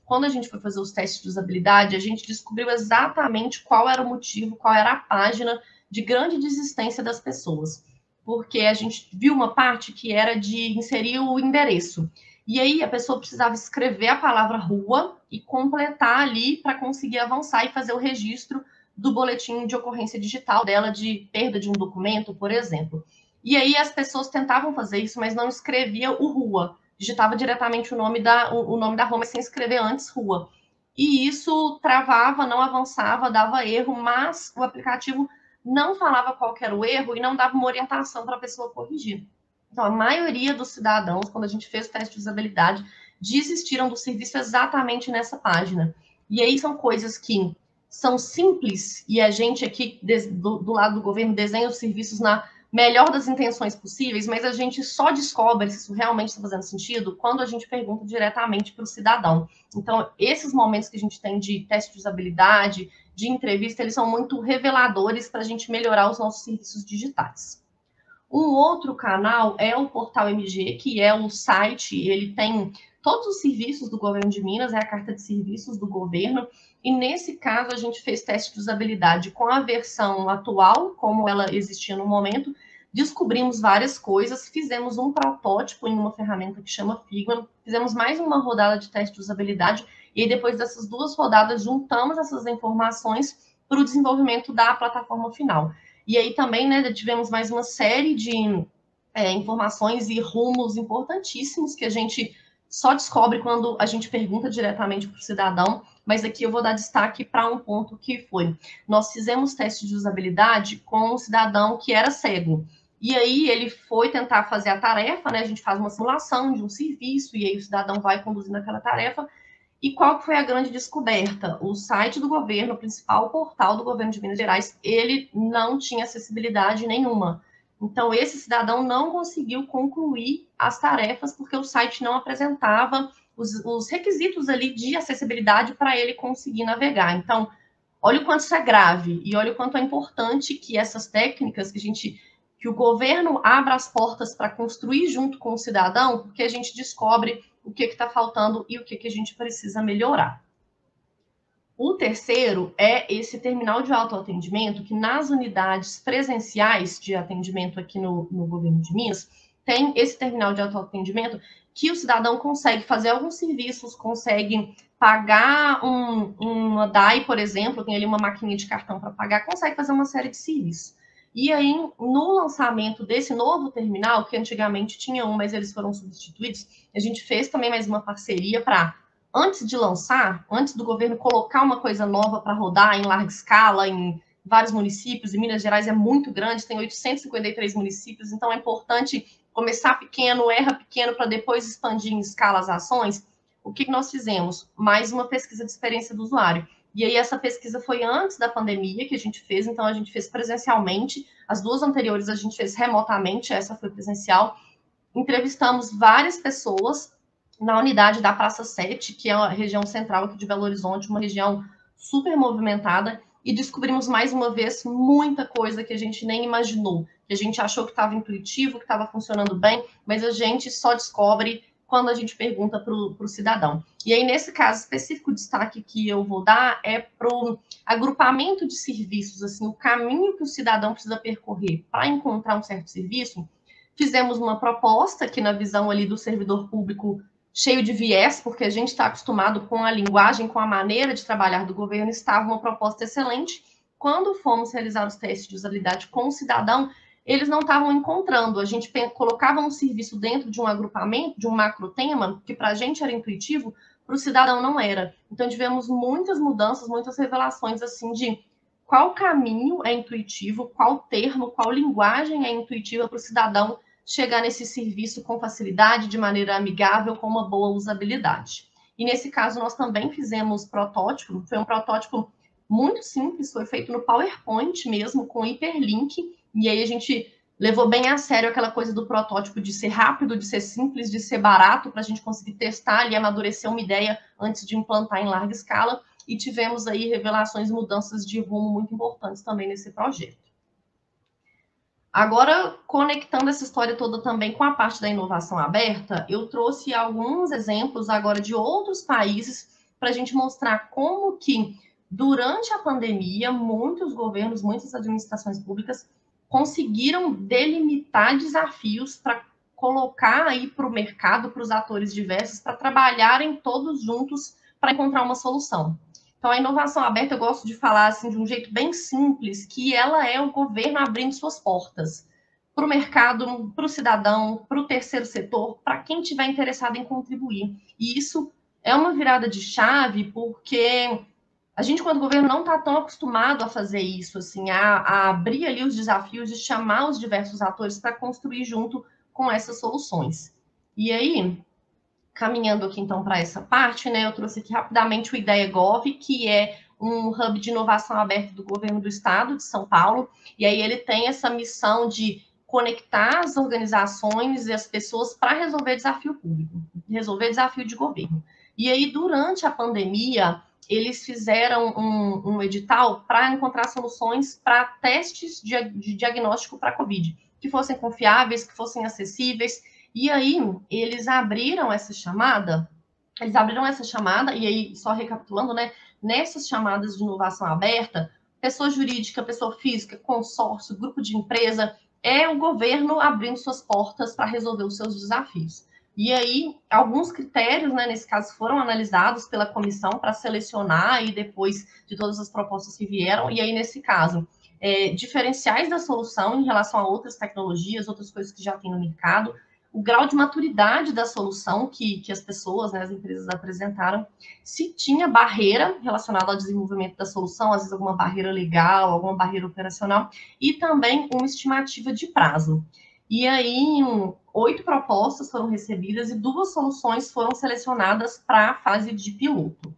quando a gente foi fazer os testes de usabilidade, a gente descobriu exatamente qual era o motivo, qual era a página de grande desistência das pessoas. Porque a gente viu uma parte que era de inserir o endereço. E aí a pessoa precisava escrever a palavra rua e completar ali para conseguir avançar e fazer o registro do boletim de ocorrência digital dela de perda de um documento, por exemplo. E aí as pessoas tentavam fazer isso, mas não escrevia o rua. Digitava diretamente o nome da, o nome da rua, mas sem escrever antes rua. E isso travava, não avançava, dava erro, mas o aplicativo não falava qual era o erro e não dava uma orientação para a pessoa corrigir. Então, a maioria dos cidadãos, quando a gente fez o teste de usabilidade, desistiram do serviço exatamente nessa página. E aí são coisas que são simples, e a gente aqui, do, do lado do governo, desenha os serviços na melhor das intenções possíveis, mas a gente só descobre se isso realmente está fazendo sentido quando a gente pergunta diretamente para o cidadão. Então, esses momentos que a gente tem de teste de usabilidade, de entrevista, eles são muito reveladores para a gente melhorar os nossos serviços digitais. Um outro canal é o Portal M G, que é o site, ele tem todos os serviços do governo de Minas, é a carta de serviços do governo, e nesse caso a gente fez teste de usabilidade com a versão atual, como ela existia no momento, descobrimos várias coisas, fizemos um protótipo em uma ferramenta que chama Figma, fizemos mais uma rodada de teste de usabilidade, e depois dessas duas rodadas juntamos essas informações para o desenvolvimento da plataforma final. E aí também, né, tivemos mais uma série de é, informações e rumos importantíssimos que a gente só descobre quando a gente pergunta diretamente para o cidadão, mas aqui eu vou dar destaque para um ponto que foi, nós fizemos teste de usabilidade com um cidadão que era cego, e aí ele foi tentar fazer a tarefa, né, a gente faz uma simulação de um serviço, e aí o cidadão vai conduzindo aquela tarefa, e qual foi a grande descoberta? O site do governo, o principal portal do governo de Minas Gerais, ele não tinha acessibilidade nenhuma. Então, esse cidadão não conseguiu concluir as tarefas porque o site não apresentava os, os requisitos ali de acessibilidade para ele conseguir navegar. Então, olha o quanto isso é grave e olha o quanto é importante que essas técnicas que a gente, que o governo abra as portas para construir junto com o cidadão, porque a gente descobre o que está faltando e o que, que a gente precisa melhorar. O terceiro é esse terminal de autoatendimento, que nas unidades presenciais de atendimento aqui no, no governo de Minas, tem esse terminal de autoatendimento que o cidadão consegue fazer alguns serviços, consegue pagar um, uma D A I, por exemplo, tem ali uma maquininha de cartão para pagar, consegue fazer uma série de serviços. E aí, no lançamento desse novo terminal, que antigamente tinha um, mas eles foram substituídos, a gente fez também mais uma parceria para, antes de lançar, antes do governo colocar uma coisa nova para rodar em larga escala, em vários municípios, e Minas Gerais é muito grande, tem oitocentos e cinquenta e três municípios, então é importante começar pequeno, erra pequeno, para depois expandir em escala as ações. O que nós fizemos? Mais uma pesquisa de experiência do usuário. E aí essa pesquisa foi antes da pandemia que a gente fez, então a gente fez presencialmente, as duas anteriores a gente fez remotamente, essa foi presencial. Entrevistamos várias pessoas na unidade da Praça sete, que é a região central aqui de Belo Horizonte, uma região super movimentada, e descobrimos mais uma vez muita coisa que a gente nem imaginou, que a gente achou que estava intuitivo, que estava funcionando bem, mas a gente só descobre quando a gente pergunta para o cidadão. E aí, nesse caso específico, o destaque que eu vou dar é para o agrupamento de serviços, assim, o caminho que o cidadão precisa percorrer para encontrar um certo serviço. Fizemos uma proposta que, na visão ali do servidor público, cheio de viés, porque a gente está acostumado com a linguagem, com a maneira de trabalhar do governo, estava uma proposta excelente. Quando fomos realizar os testes de usabilidade com o cidadão, eles não estavam encontrando. A gente colocava um serviço dentro de um agrupamento, de um macro tema, que para a gente era intuitivo, para o cidadão não era. Então, tivemos muitas mudanças, muitas revelações, assim, de qual caminho é intuitivo, qual termo, qual linguagem é intuitiva para o cidadão chegar nesse serviço com facilidade, de maneira amigável, com uma boa usabilidade. E nesse caso, nós também fizemos protótipo, foi um protótipo muito simples, foi feito no PowerPoint mesmo, com hiperlink, e aí a gente levou bem a sério aquela coisa do protótipo de ser rápido, de ser simples, de ser barato, para a gente conseguir testar e amadurecer uma ideia antes de implantar em larga escala, e tivemos aí revelações e mudanças de rumo muito importantes também nesse projeto. Agora, conectando essa história toda também com a parte da inovação aberta, eu trouxe alguns exemplos agora de outros países para a gente mostrar como que, durante a pandemia, muitos governos, muitas administrações públicas conseguiram delimitar desafios para colocar aí para o mercado, para os atores diversos, para trabalharem todos juntos para encontrar uma solução. Então, a inovação aberta, eu gosto de falar assim de um jeito bem simples, que ela é o governo abrindo suas portas para o mercado, para o cidadão, para o terceiro setor, para quem estiver interessado em contribuir. E isso é uma virada de chave, porque a gente, quando governo, não está tão acostumado a fazer isso, assim, a, a abrir ali os desafios e chamar os diversos atores para construir junto com essas soluções. E aí, caminhando aqui então para essa parte, né, eu trouxe aqui rapidamente o IdeaGov, que é um hub de inovação aberto do governo do estado de São Paulo, e aí ele tem essa missão de conectar as organizações e as pessoas para resolver desafio público, resolver desafio de governo. E aí, durante a pandemia, eles fizeram um, um edital para encontrar soluções para testes de, de diagnóstico para Covid, que fossem confiáveis, que fossem acessíveis. E aí, eles abriram essa chamada, eles abriram essa chamada, e aí, só recapitulando, né, nessas chamadas de inovação aberta, pessoa jurídica, pessoa física, consórcio, grupo de empresa, é o governo abrindo suas portas para resolver os seus desafios. E aí, alguns critérios, né, nesse caso, foram analisados pela comissão para selecionar e depois de todas as propostas que vieram, e aí, nesse caso, é, diferenciais da solução em relação a outras tecnologias, outras coisas que já tem no mercado, o grau de maturidade da solução que, que as pessoas, né, as empresas apresentaram, se tinha barreira relacionada ao desenvolvimento da solução, às vezes alguma barreira legal, alguma barreira operacional, e também uma estimativa de prazo. E aí, um, oito propostas foram recebidas e duas soluções foram selecionadas para a fase de piloto.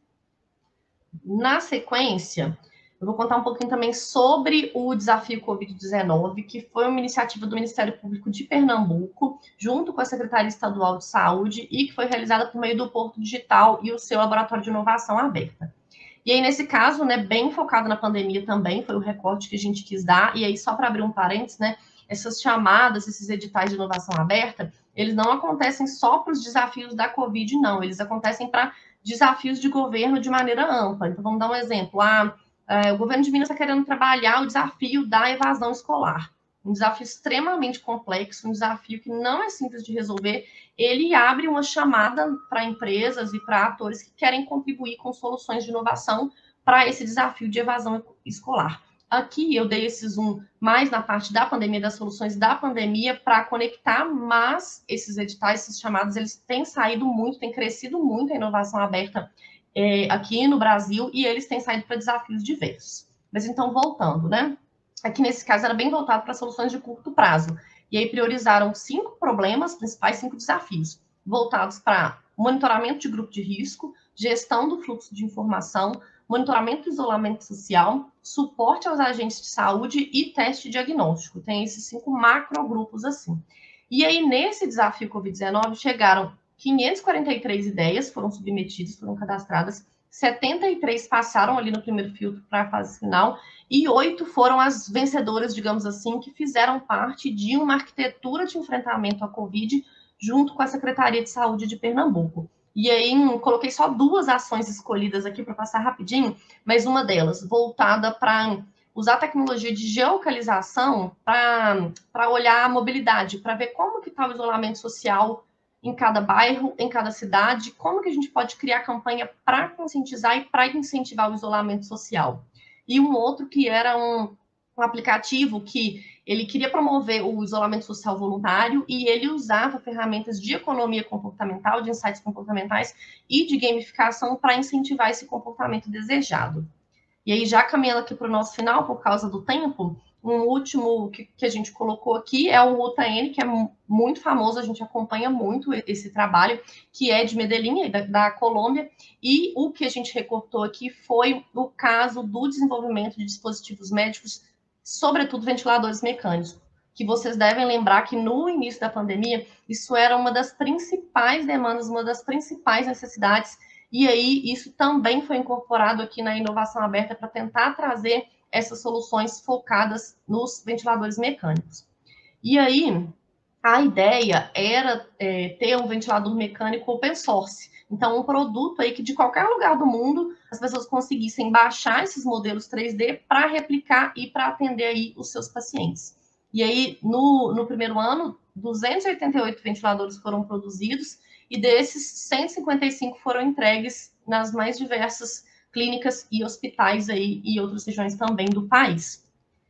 Na sequência, eu vou contar um pouquinho também sobre o desafio covid dezenove, que foi uma iniciativa do Ministério Público de Pernambuco, junto com a Secretaria Estadual de Saúde, e que foi realizada por meio do Porto Digital e o seu Laboratório de Inovação Aberta. E aí, nesse caso, né, bem focado na pandemia também, foi o recorte que a gente quis dar. E aí, só para abrir um parênteses, né, essas chamadas, esses editais de inovação aberta, eles não acontecem só para os desafios da Covid, não. Eles acontecem para desafios de governo de maneira ampla. Então, vamos dar um exemplo. Ah, é, o governo de Minas está querendo trabalhar o desafio da evasão escolar. Um desafio extremamente complexo, um desafio que não é simples de resolver. Ele abre uma chamada para empresas e para atores que querem contribuir com soluções de inovação para esse desafio de evasão escolar. Aqui eu dei esse zoom mais na parte da pandemia, das soluções da pandemia, para conectar, mas esses editais, esses chamados, eles têm saído muito, têm crescido muito a inovação aberta é, aqui no Brasil, e eles têm saído para desafios diversos. Mas então, voltando, né? Aqui nesse caso era bem voltado para soluções de curto prazo. E aí priorizaram cinco problemas principais, cinco desafios, voltados para monitoramento de grupo de risco, gestão do fluxo de informação, monitoramento do isolamento social, suporte aos agentes de saúde e teste diagnóstico. Tem esses cinco macrogrupos assim. E aí, nesse desafio covid dezenove, chegaram quinhentas e quarenta e três ideias, foram submetidas, foram cadastradas, setenta e três passaram ali no primeiro filtro para a fase final, e oito foram as vencedoras, digamos assim, que fizeram parte de uma arquitetura de enfrentamento à Covid junto com a Secretaria de Saúde de Pernambuco. E aí, coloquei só duas ações escolhidas aqui para passar rapidinho, mas uma delas voltada para usar a tecnologia de geolocalização para olhar a mobilidade, para ver como que está o isolamento social em cada bairro, em cada cidade, como que a gente pode criar campanha para conscientizar e para incentivar o isolamento social. E um outro que era um, um aplicativo que ele queria promover o isolamento social voluntário e ele usava ferramentas de economia comportamental, de insights comportamentais e de gamificação para incentivar esse comportamento desejado. E aí, já caminhando aqui para o nosso final, por causa do tempo, um último que, que a gente colocou aqui é o U T N, que é muito famoso, a gente acompanha muito esse trabalho, que é de Medellín, da, da Colômbia, e o que a gente recortou aqui foi o caso do desenvolvimento de dispositivos médicos, sobretudo ventiladores mecânicos, que vocês devem lembrar que no início da pandemia, isso era uma das principais demandas, uma das principais necessidades, e aí isso também foi incorporado aqui na inovação aberta para tentar trazer essas soluções focadas nos ventiladores mecânicos. E aí, a ideia era é, ter um ventilador mecânico open source. Então, um produto aí que de qualquer lugar do mundo as pessoas conseguissem baixar esses modelos três D para replicar e para atender aí os seus pacientes. E aí, no, no primeiro ano, duzentos e oitenta e oito ventiladores foram produzidos e desses, cento e cinquenta e cinco foram entregues nas mais diversas clínicas e hospitais aí e outras regiões também do país.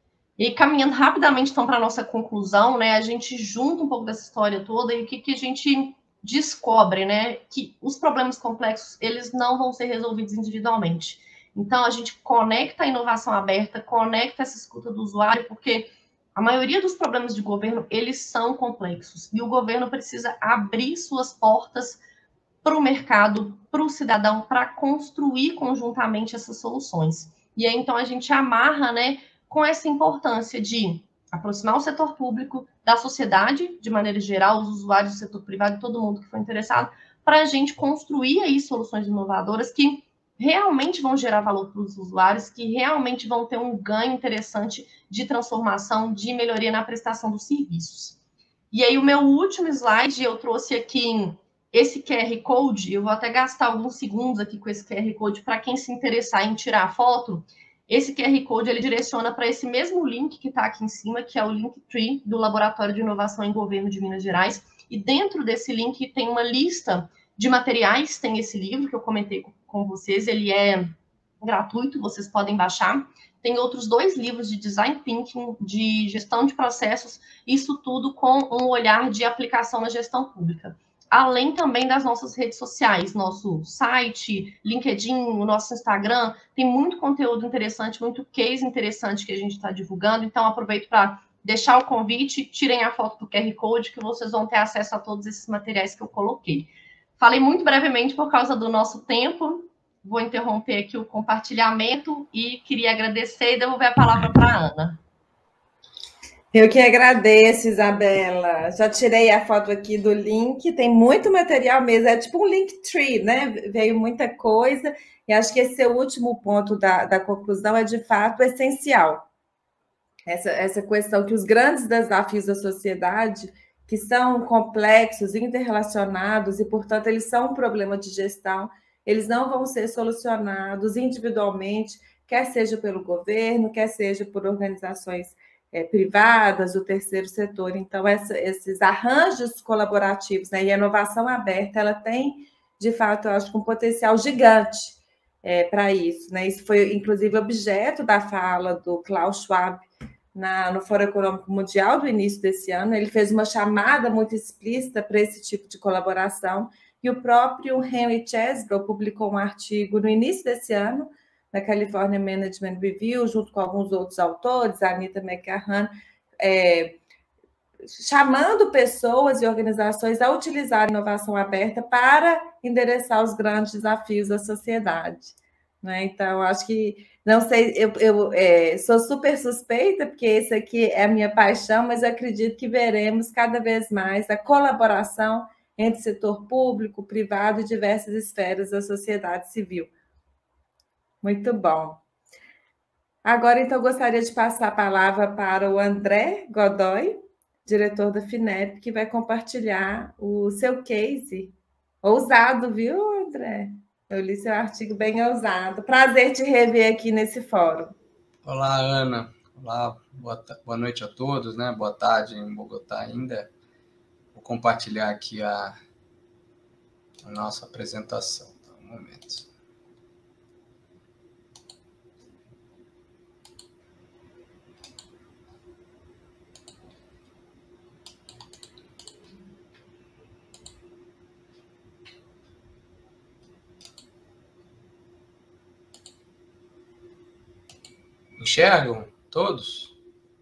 E caminhando rapidamente, então, para a nossa conclusão, né, a gente junta um pouco dessa história toda e o que, que a gente descobre, né, que os problemas complexos, eles não vão ser resolvidos individualmente. Então, a gente conecta a inovação aberta, conecta essa escuta do usuário, porque a maioria dos problemas de governo, eles são complexos. E o governo precisa abrir suas portas para o mercado, para o cidadão, para construir conjuntamente essas soluções. E aí, então, a gente amarra, né, com essa importância de aproximar o setor público da sociedade, de maneira geral, os usuários do setor privado, todo mundo que foi interessado, para a gente construir aí soluções inovadoras que realmente vão gerar valor para os usuários, que realmente vão ter um ganho interessante de transformação, de melhoria na prestação dos serviços. E aí, o meu último slide, eu trouxe aqui esse Q R Code, eu vou até gastar alguns segundos aqui com esse Q R Code para quem se interessar em tirar a foto. Esse Q R Code, ele direciona para esse mesmo link que está aqui em cima, que é o Linktree do Laboratório de Inovação em Governo de Minas Gerais. E dentro desse link tem uma lista de materiais, tem esse livro que eu comentei com vocês, ele é gratuito, vocês podem baixar. Tem outros dois livros de Design Thinking, de gestão de processos, isso tudo com um olhar de aplicação na gestão pública. Além também das nossas redes sociais, nosso site, LinkedIn, o nosso Instagram, tem muito conteúdo interessante, muito case interessante que a gente está divulgando, então aproveito para deixar o convite, tirem a foto do Q R Code, que vocês vão ter acesso a todos esses materiais que eu coloquei. Falei muito brevemente por causa do nosso tempo, vou interromper aqui o compartilhamento e queria agradecer e devolver a palavra para a Ana.
Eu que agradeço, Isabela. Já tirei a foto aqui do link, tem muito material mesmo, é tipo um Linktree, né? Veio muita coisa, e acho que esse seu último ponto da, da conclusão é, de fato, essencial. Essa, essa questão que os grandes desafios da sociedade, que são complexos, interrelacionados, e, portanto, eles são um problema de gestão, eles não vão ser solucionados individualmente, quer seja pelo governo, quer seja por organizações É, privadas, o terceiro setor. Então, essa, esses arranjos colaborativos, né, e a inovação aberta, ela tem, de fato, eu acho, um potencial gigante é, para isso. Né? Isso foi, inclusive, objeto da fala do Klaus Schwab na, no Fórum Econômico Mundial do início desse ano. Ele fez uma chamada muito explícita para esse tipo de colaboração, e o próprio Henry Chesbrough publicou um artigo no início desse ano, na California Management Review, junto com alguns outros autores, a Anita McCarran, é, chamando pessoas e organizações a utilizar a inovação aberta para endereçar os grandes desafios da sociedade. Né? Então, acho que, não sei, eu, eu é, sou super suspeita, porque esse aqui é a minha paixão, mas eu acredito que veremos cada vez mais a colaboração entre setor público, privado e diversas esferas da sociedade civil. Muito bom. Agora, então, gostaria de passar a palavra para o André Godoy, diretor da FINEP, que vai compartilhar o seu case. Ousado, viu, André? Eu li seu artigo bem ousado. Prazer te rever aqui nesse fórum.
Olá, Ana. Olá, boa, boa noite a todos, né? Boa tarde em Bogotá ainda. Vou compartilhar aqui a, a nossa apresentação. Tá, um momento. Enxergam todos?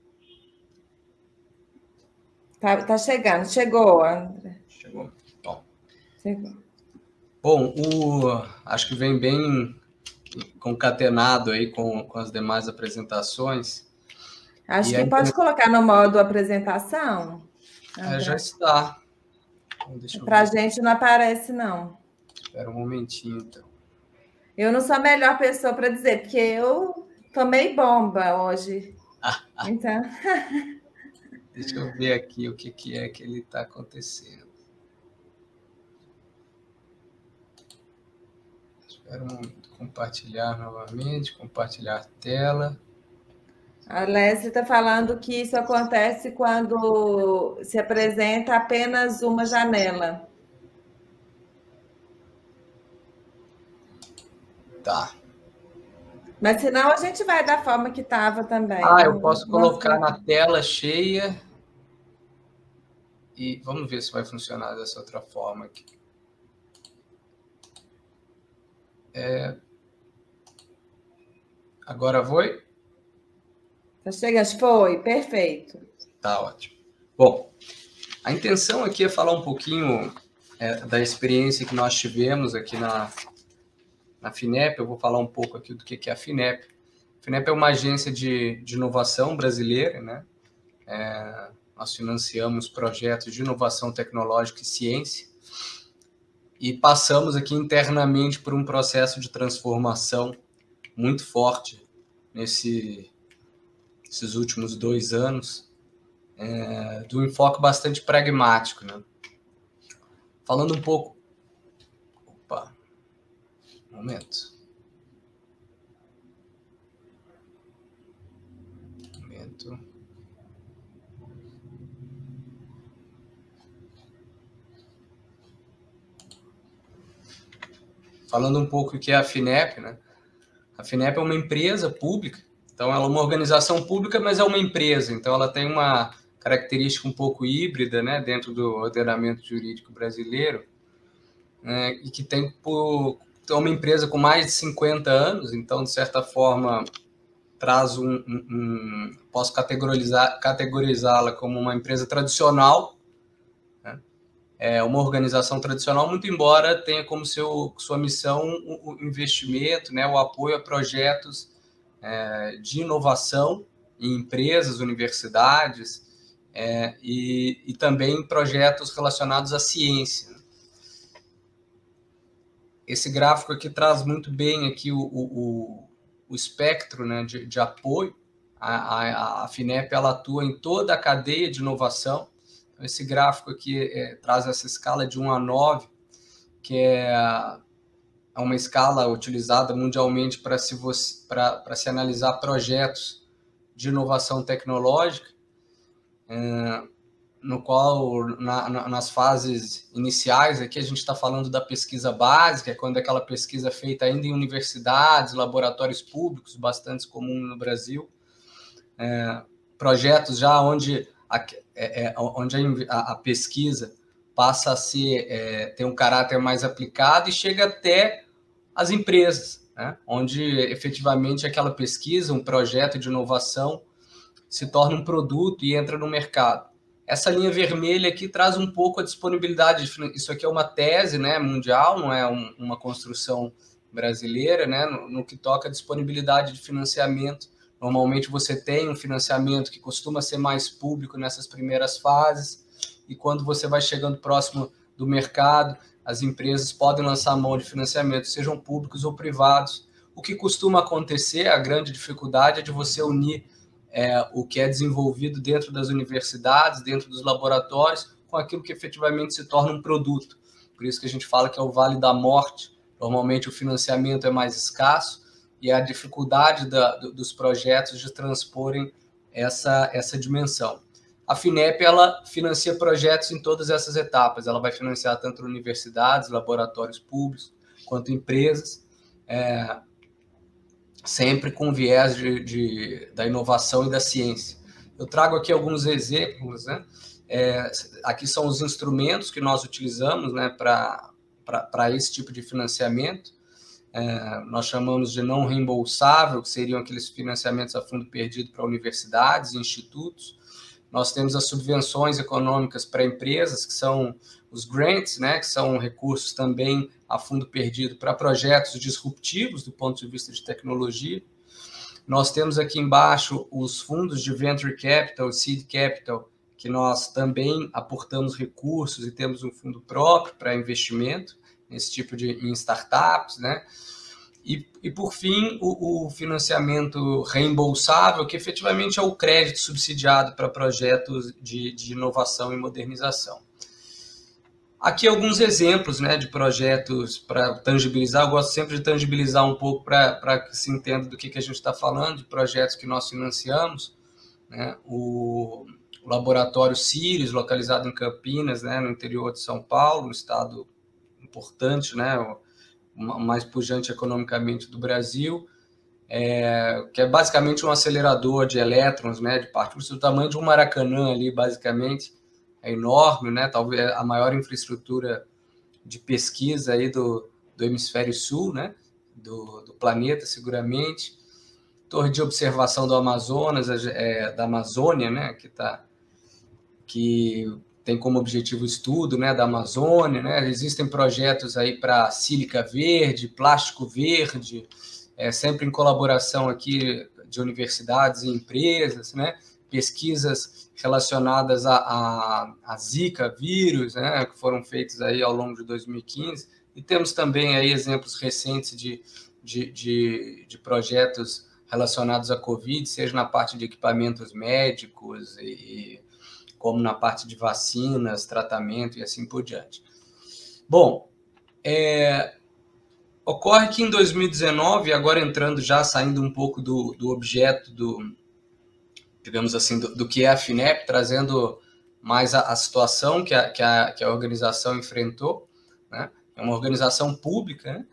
Tá, tá chegando. Chegou, André.
Chegou. Bom,
Chegou.
Bom o, acho que vem bem concatenado aí com, com as demais apresentações.
Acho
e
que pode ver... colocar no modo apresentação.
É, já está.
Então, para a gente não aparece, não.
Espera um momentinho, então.
Eu não sou a melhor pessoa para dizer, porque eu tomei bomba hoje. Então.
Deixa eu ver aqui o que, que é que ele está acontecendo. Espera um momento. Compartilhar novamente, compartilhar tela.
A Leslie está falando que isso acontece quando se apresenta apenas uma janela.
Tá.
Mas senão a gente vai da forma que estava também.
Ah, eu posso colocar na tela cheia e vamos ver se vai funcionar dessa outra forma aqui. É... Agora foi?
Tá chegando? Foi, perfeito.
Tá ótimo. Bom, a intenção aqui é falar um pouquinho é, da experiência que nós tivemos aqui na, na FINEP. Eu vou falar um pouco aqui do que é a FINEP. A FINEP é uma agência de, de inovação brasileira, né? É, nós financiamos projetos de inovação tecnológica e ciência e passamos aqui internamente por um processo de transformação muito forte nesse, nesses últimos dois anos, é, de um enfoque bastante pragmático, né? Falando um pouco... Opa, um momento. Um momento. Falando um pouco o que é a FINEP, né? A FINEP é uma empresa pública, então ela é uma organização pública, mas é uma empresa, então ela tem uma característica um pouco híbrida, né, dentro do ordenamento jurídico brasileiro, né, e que tem por, é uma empresa com mais de cinquenta anos, então, de certa forma, traz um... um, um posso categorizar, categorizá-la como uma empresa tradicional, né? É uma organização tradicional, muito embora tenha como seu, sua missão o investimento, né, o apoio a projetos é, de inovação em empresas, universidades, é, e, e também projetos relacionados à ciência. Esse gráfico aqui traz muito bem aqui o, o, o espectro, né, de, de apoio. A, a, a FINEP ela atua em toda a cadeia de inovação. Esse gráfico aqui é, traz essa escala de um a nove, que é, é uma escala utilizada mundialmente para se, para se analisar projetos de inovação tecnológica, é, no qual, na, na, nas fases iniciais, aqui a gente está falando da pesquisa básica, quando aquela pesquisa é feita ainda em universidades, laboratórios públicos, bastante comum no Brasil, é, projetos já onde... A, é, é, onde a, a pesquisa passa a ser, é, ter um caráter mais aplicado e chega até as empresas, né? Onde efetivamente aquela pesquisa, um projeto de inovação, se torna um produto e entra no mercado. Essa linha vermelha aqui traz um pouco a disponibilidade. De, isso aqui é uma tese, né, mundial, não é um, uma construção brasileira, né, no, no que toca a disponibilidade de financiamento. Normalmente você tem um financiamento que costuma ser mais público nessas primeiras fases, e quando você vai chegando próximo do mercado, as empresas podem lançar mão de financiamento, sejam públicos ou privados. O que costuma acontecer, a grande dificuldade é de você unir é, o que é desenvolvido dentro das universidades, dentro dos laboratórios, com aquilo que efetivamente se torna um produto. Por isso que a gente fala que é o vale da morte. Normalmente o financiamento é mais escasso, e a dificuldade da, dos projetos de transporem essa, essa dimensão. A FINEP ela financia projetos em todas essas etapas. Ela vai financiar tanto universidades, laboratórios públicos, quanto empresas, é, sempre com viés de, de, da inovação e da ciência. Eu trago aqui alguns exemplos, né? É, aqui são os instrumentos que nós utilizamos, né, para esse tipo de financiamento. É, nós chamamos de não reembolsável, que seriam aqueles financiamentos a fundo perdido para universidades e institutos. Nós temos as subvenções econômicas para empresas, que são os grants, né, que são recursos também a fundo perdido para projetos disruptivos do ponto de vista de tecnologia. Nós temos aqui embaixo os fundos de Venture Capital, Seed Capital, que nós também aportamos recursos e temos um fundo próprio para investimento nesse tipo de em startups, né? E, e por fim, o, o financiamento reembolsável, que efetivamente é o crédito subsidiado para projetos de, de inovação e modernização. Aqui alguns exemplos, né, de projetos para tangibilizar. Eu gosto sempre de tangibilizar um pouco para que se entenda do que, que a gente está falando, de projetos que nós financiamos, né? O, o Laboratório Sirius, localizado em Campinas, né, no interior de São Paulo, um estado importante, né, o mais pujante economicamente do Brasil, é, que é basicamente um acelerador de elétrons, né, de partículas do tamanho de um Maracanã ali, basicamente. É enorme, né? Talvez a maior infraestrutura de pesquisa aí do, do hemisfério sul, né? Do, do planeta, seguramente. Torre de observação do Amazonas, é, da Amazônia, né? Que, tá, que tem como objetivo o estudo, né? Da Amazônia, né? Existem projetos aí para sílica verde, plástico verde, é, sempre em colaboração aqui de universidades e empresas, né? Pesquisas relacionadas a, a, a Zika vírus, né, que foram feitos aí ao longo de dois mil e quinze, e temos também aí exemplos recentes de, de, de, de projetos relacionados à Covid, seja na parte de equipamentos médicos, e, e como na parte de vacinas, tratamento e assim por diante. Bom, é, ocorre que em dois mil e dezenove, agora entrando já, saindo um pouco do, do objeto do digamos assim, do, do que é a FINEP, trazendo mais a, a situação que a, que, a, que a organização enfrentou, né? É uma organização pública, né?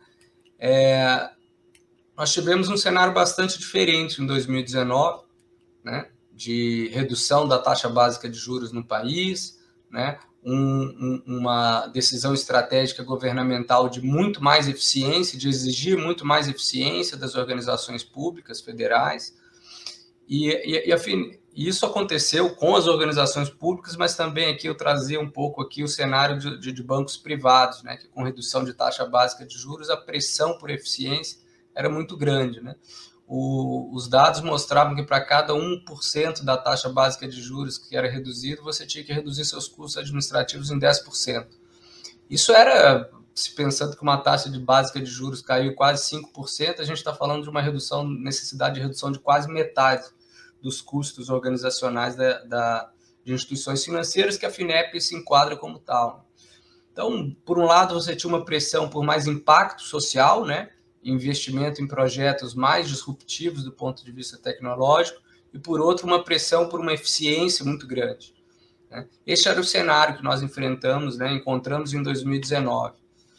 É, nós tivemos um cenário bastante diferente em dois mil e dezenove, né? De redução da taxa básica de juros no país, né? Um, um, uma decisão estratégica governamental de muito mais eficiência, de exigir muito mais eficiência das organizações públicas federais. E, e, e afim, isso aconteceu com as organizações públicas, mas também aqui eu trazia um pouco aqui o cenário de, de, de bancos privados, né, que com redução de taxa básica de juros, a pressão por eficiência era muito grande, né? O, os dados mostravam que para cada um por cento da taxa básica de juros que era reduzido, você tinha que reduzir seus custos administrativos em dez por cento. Isso era, se pensando que uma taxa de básica de juros caiu quase cinco por cento, a gente está falando de uma redução, necessidade de redução de quase metade dos custos organizacionais da, da, de instituições financeiras, que a FINEP se enquadra como tal. Então, por um lado, você tinha uma pressão por mais impacto social, né? Investimento em projetos mais disruptivos do ponto de vista tecnológico, e por outro, uma pressão por uma eficiência muito grande, né? Este era o cenário que nós enfrentamos, né? Encontramos em dois mil e dezenove.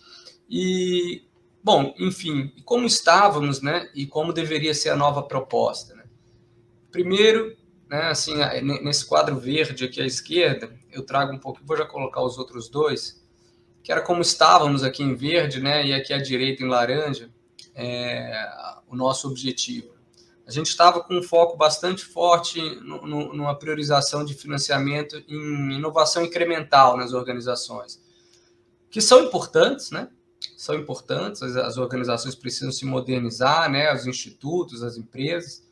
E, bom, enfim, como estávamos, né? E como deveria ser a nova proposta, né? Primeiro, né, assim, nesse quadro verde aqui à esquerda, eu trago um pouco, vou já colocar os outros dois, que era como estávamos aqui em verde, né, e aqui à direita em laranja, é, o nosso objetivo. A gente estava com um foco bastante forte no, no, numa priorização de financiamento em inovação incremental nas organizações, que são importantes, né? São importantes, as, as organizações precisam se modernizar, né, os institutos, as empresas,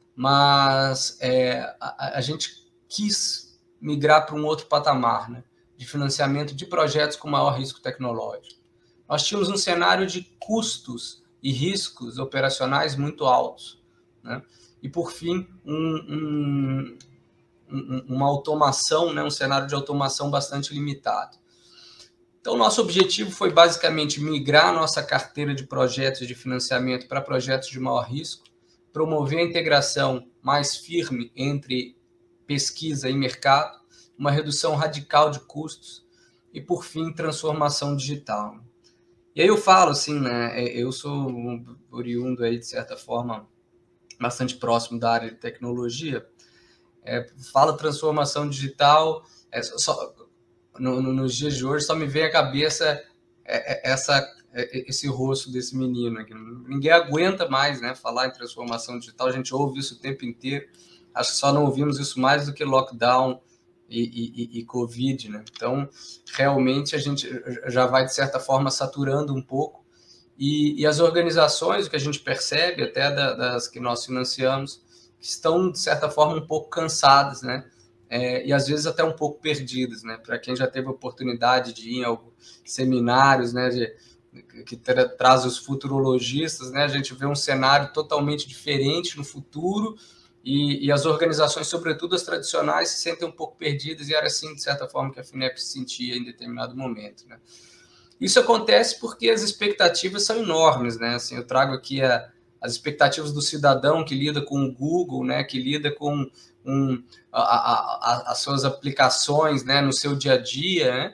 mas é, a, a gente quis migrar para um outro patamar, né, de financiamento de projetos com maior risco tecnológico. Nós tínhamos um cenário de custos e riscos operacionais muito altos, né, e, por fim, um, um, uma automação, né, um cenário de automação bastante limitado. Então, nosso objetivo foi basicamente migrar a nossa carteira de projetos de financiamento para projetos de maior risco, promover a integração mais firme entre pesquisa e mercado, uma redução radical de custos e, por fim, transformação digital. E aí eu falo assim, né, eu sou um oriundo aí, de certa forma, bastante próximo da área de tecnologia, é, fala transformação digital, é, só, no, no, nos dias de hoje só me vem à cabeça essa... esse rosto desse menino aqui. Ninguém aguenta mais, né, falar em transformação digital, a gente ouve isso o tempo inteiro, acho que só não ouvimos isso mais do que lockdown e, e, e Covid, né? Então, realmente, a gente já vai, de certa forma, saturando um pouco, e, e as organizações, o que a gente percebe, até da, das que nós financiamos, estão, de certa forma, um pouco cansadas, né? É, e, às vezes, até um pouco perdidas, né? Para quem já teve a oportunidade de ir em alguns seminários, né, de que tra traz os futurologistas, né? A gente vê um cenário totalmente diferente no futuro e, e as organizações, sobretudo as tradicionais, se sentem um pouco perdidas, e era assim, de certa forma, que a FINEP se sentia em determinado momento, né? Isso acontece porque as expectativas são enormes, né? Assim, eu trago aqui a, as expectativas do cidadão que lida com o Google, né? Que lida com um, a, a, a, as suas aplicações, né? No seu dia a dia, né?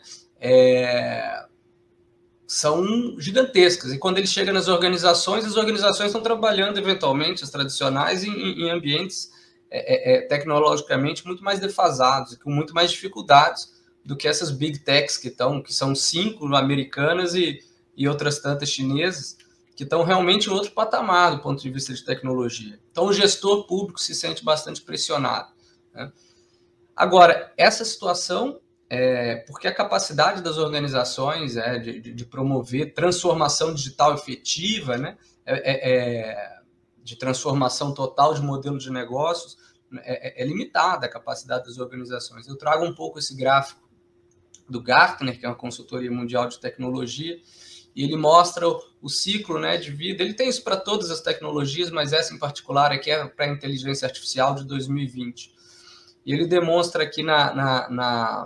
É, são gigantescas. E quando ele chega nas organizações, as organizações estão trabalhando, eventualmente, as tradicionais, em, em ambientes é, é, tecnologicamente muito mais defasados, com muito mais dificuldades do que essas big techs que estão, que são cinco americanas e, e outras tantas chinesas, que estão realmente em outro patamar do ponto de vista de tecnologia. Então, o gestor público se sente bastante pressionado, né? Agora, essa situação, é, porque a capacidade das organizações é, de, de promover transformação digital efetiva, né, é, é, de transformação total de modelo de negócios, é, é limitada a capacidade das organizações. Eu trago um pouco esse gráfico do Gartner, que é uma consultoria mundial de tecnologia, e ele mostra o, o ciclo, né, de vida. Ele tem isso para todas as tecnologias, mas essa em particular aqui é para a inteligência artificial de dois mil e vinte. E ele demonstra aqui na, na, na,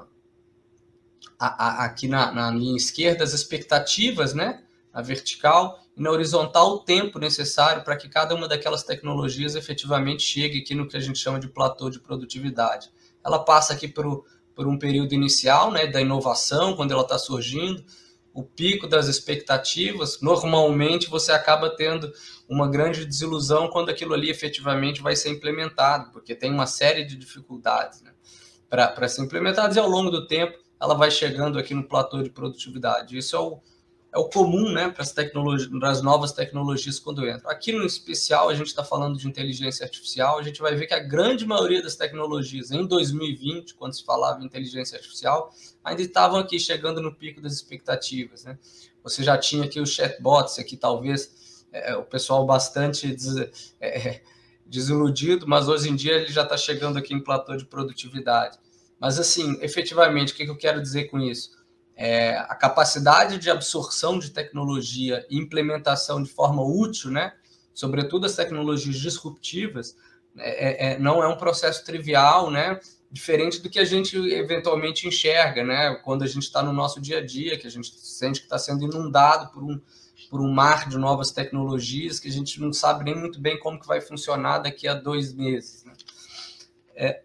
a, a, aqui na, na linha esquerda as expectativas, né, na vertical, e na horizontal o tempo necessário para que cada uma daquelas tecnologias efetivamente chegue aqui no que a gente chama de platô de produtividade. Ela passa aqui por o por um período inicial, né, da inovação, quando ela está surgindo, o pico das expectativas. Normalmente você acaba tendo uma grande desilusão quando aquilo ali efetivamente vai ser implementado, porque tem uma série de dificuldades, né, para ser implementado, e ao longo do tempo ela vai chegando aqui no platô de produtividade. Isso é o, é o comum, né, para as tecnologias, para as novas tecnologias quando entram. Aqui no especial a gente está falando de inteligência artificial. A gente vai ver que a grande maioria das tecnologias em dois mil e vinte, quando se falava em inteligência artificial, ainda estavam aqui chegando no pico das expectativas, né? Você já tinha aqui os chatbots, aqui talvez é, o pessoal bastante des, é, desiludido, mas hoje em dia ele já está chegando aqui em platô de produtividade. Mas assim, efetivamente, o que eu quero dizer com isso? É, a capacidade de absorção de tecnologia e implementação de forma útil, né, sobretudo as tecnologias disruptivas, é, é, não é um processo trivial, né, diferente do que a gente eventualmente enxerga, né, quando a gente está no nosso dia a dia, que a gente sente que está sendo inundado por um, por um mar de novas tecnologias que a gente não sabe nem muito bem como que vai funcionar daqui a dois meses. Né? É...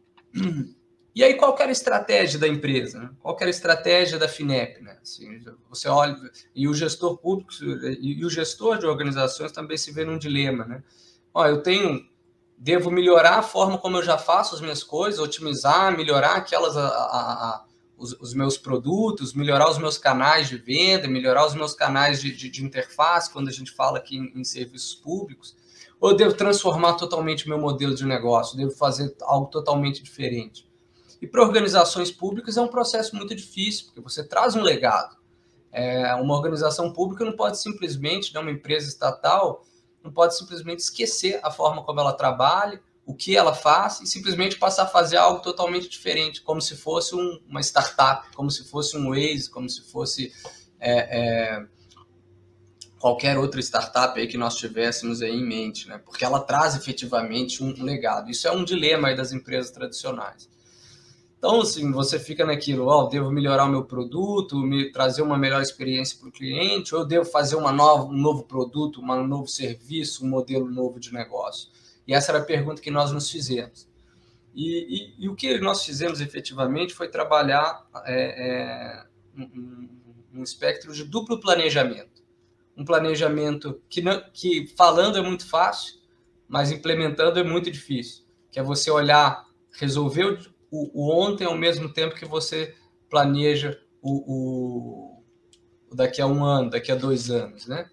E aí, qual que era a estratégia da empresa? Né? Qual que era a estratégia da FINEP? Né? Assim, você olha, e o gestor público e o gestor de organizações também se vê num dilema. Né? Ó, eu tenho, devo melhorar a forma como eu já faço as minhas coisas, otimizar, melhorar aquelas, a, a, a, os, os meus produtos, melhorar os meus canais de venda, melhorar os meus canais de, de, de interface, quando a gente fala aqui em, em serviços públicos, ou eu devo transformar totalmente o meu modelo de negócio, devo fazer algo totalmente diferente? E para organizações públicas é um processo muito difícil, porque você traz um legado. É, uma organização pública não pode simplesmente, né, uma empresa estatal, não pode simplesmente esquecer a forma como ela trabalha, o que ela faz, e simplesmente passar a fazer algo totalmente diferente, como se fosse um, uma startup, como se fosse um Waze, como se fosse é, é, qualquer outra startup aí que nós tivéssemos aí em mente, né? Porque ela traz efetivamente um, um legado. Isso é um dilema aí das empresas tradicionais. Então, assim, você fica naquilo, ó, oh, devo melhorar o meu produto, me trazer uma melhor experiência para o cliente, ou eu devo fazer uma nova, um novo produto, um novo serviço, um modelo novo de negócio? E essa era a pergunta que nós nos fizemos. E, e, e o que nós fizemos efetivamente foi trabalhar é, é, um, um espectro de duplo planejamento. Um planejamento que, não, que falando é muito fácil, mas implementando é muito difícil, que é você olhar, resolver o O, o ontem ao mesmo tempo que você planeja o, o, o daqui a um ano, daqui a dois anos, né?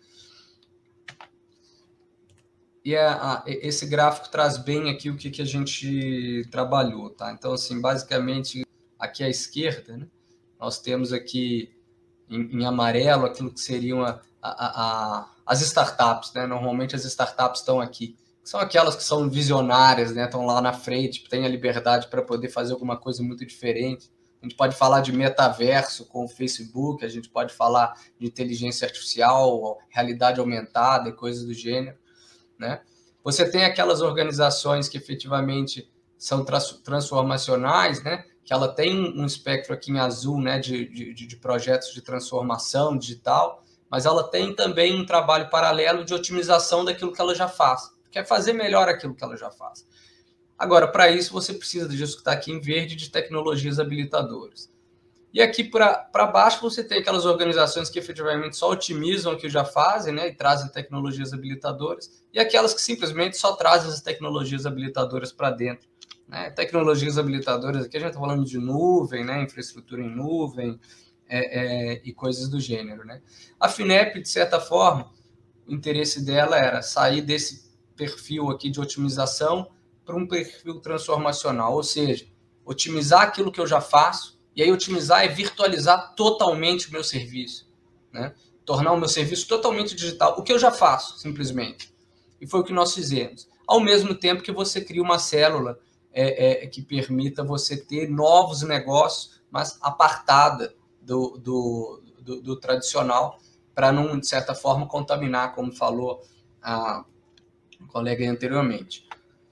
E a, a, esse gráfico traz bem aqui o que, que a gente trabalhou, tá? Então, assim, basicamente, aqui à esquerda, né, nós temos aqui em, em amarelo aquilo que seriam a, a, a, as startups, né? Normalmente as startups estão aqui. São aquelas que são visionárias, né? Estão lá na frente, têm a liberdade para poder fazer alguma coisa muito diferente. A gente pode falar de metaverso com o Facebook, a gente pode falar de inteligência artificial, realidade aumentada e coisas do gênero, né? Você tem aquelas organizações que efetivamente são transformacionais, né? Que ela tem um espectro aqui em azul, né? De, de, de projetos de transformação digital, mas ela tem também um trabalho paralelo de otimização daquilo que ela já faz, quer fazer melhor aquilo que ela já faz. Agora, para isso, você precisa disso que está aqui em verde, de tecnologias habilitadoras. E aqui para baixo você tem aquelas organizações que efetivamente só otimizam o que já fazem, né, e trazem tecnologias habilitadoras, e aquelas que simplesmente só trazem as tecnologias habilitadoras para dentro. Né? Tecnologias habilitadoras, aqui a gente está falando de nuvem, né, infraestrutura em nuvem é, é, e coisas do gênero. Né? A Finep, de certa forma, o interesse dela era sair desse perfil aqui de otimização para um perfil transformacional, ou seja, otimizar aquilo que eu já faço. E aí otimizar é virtualizar totalmente o meu serviço, né? Tornar o meu serviço totalmente digital, o que eu já faço, simplesmente. E foi o que nós fizemos. Ao mesmo tempo que você cria uma célula é, é, que permita você ter novos negócios, mas apartada do, do, do, do tradicional, para não, de certa forma, contaminar, como falou a colega anteriormente.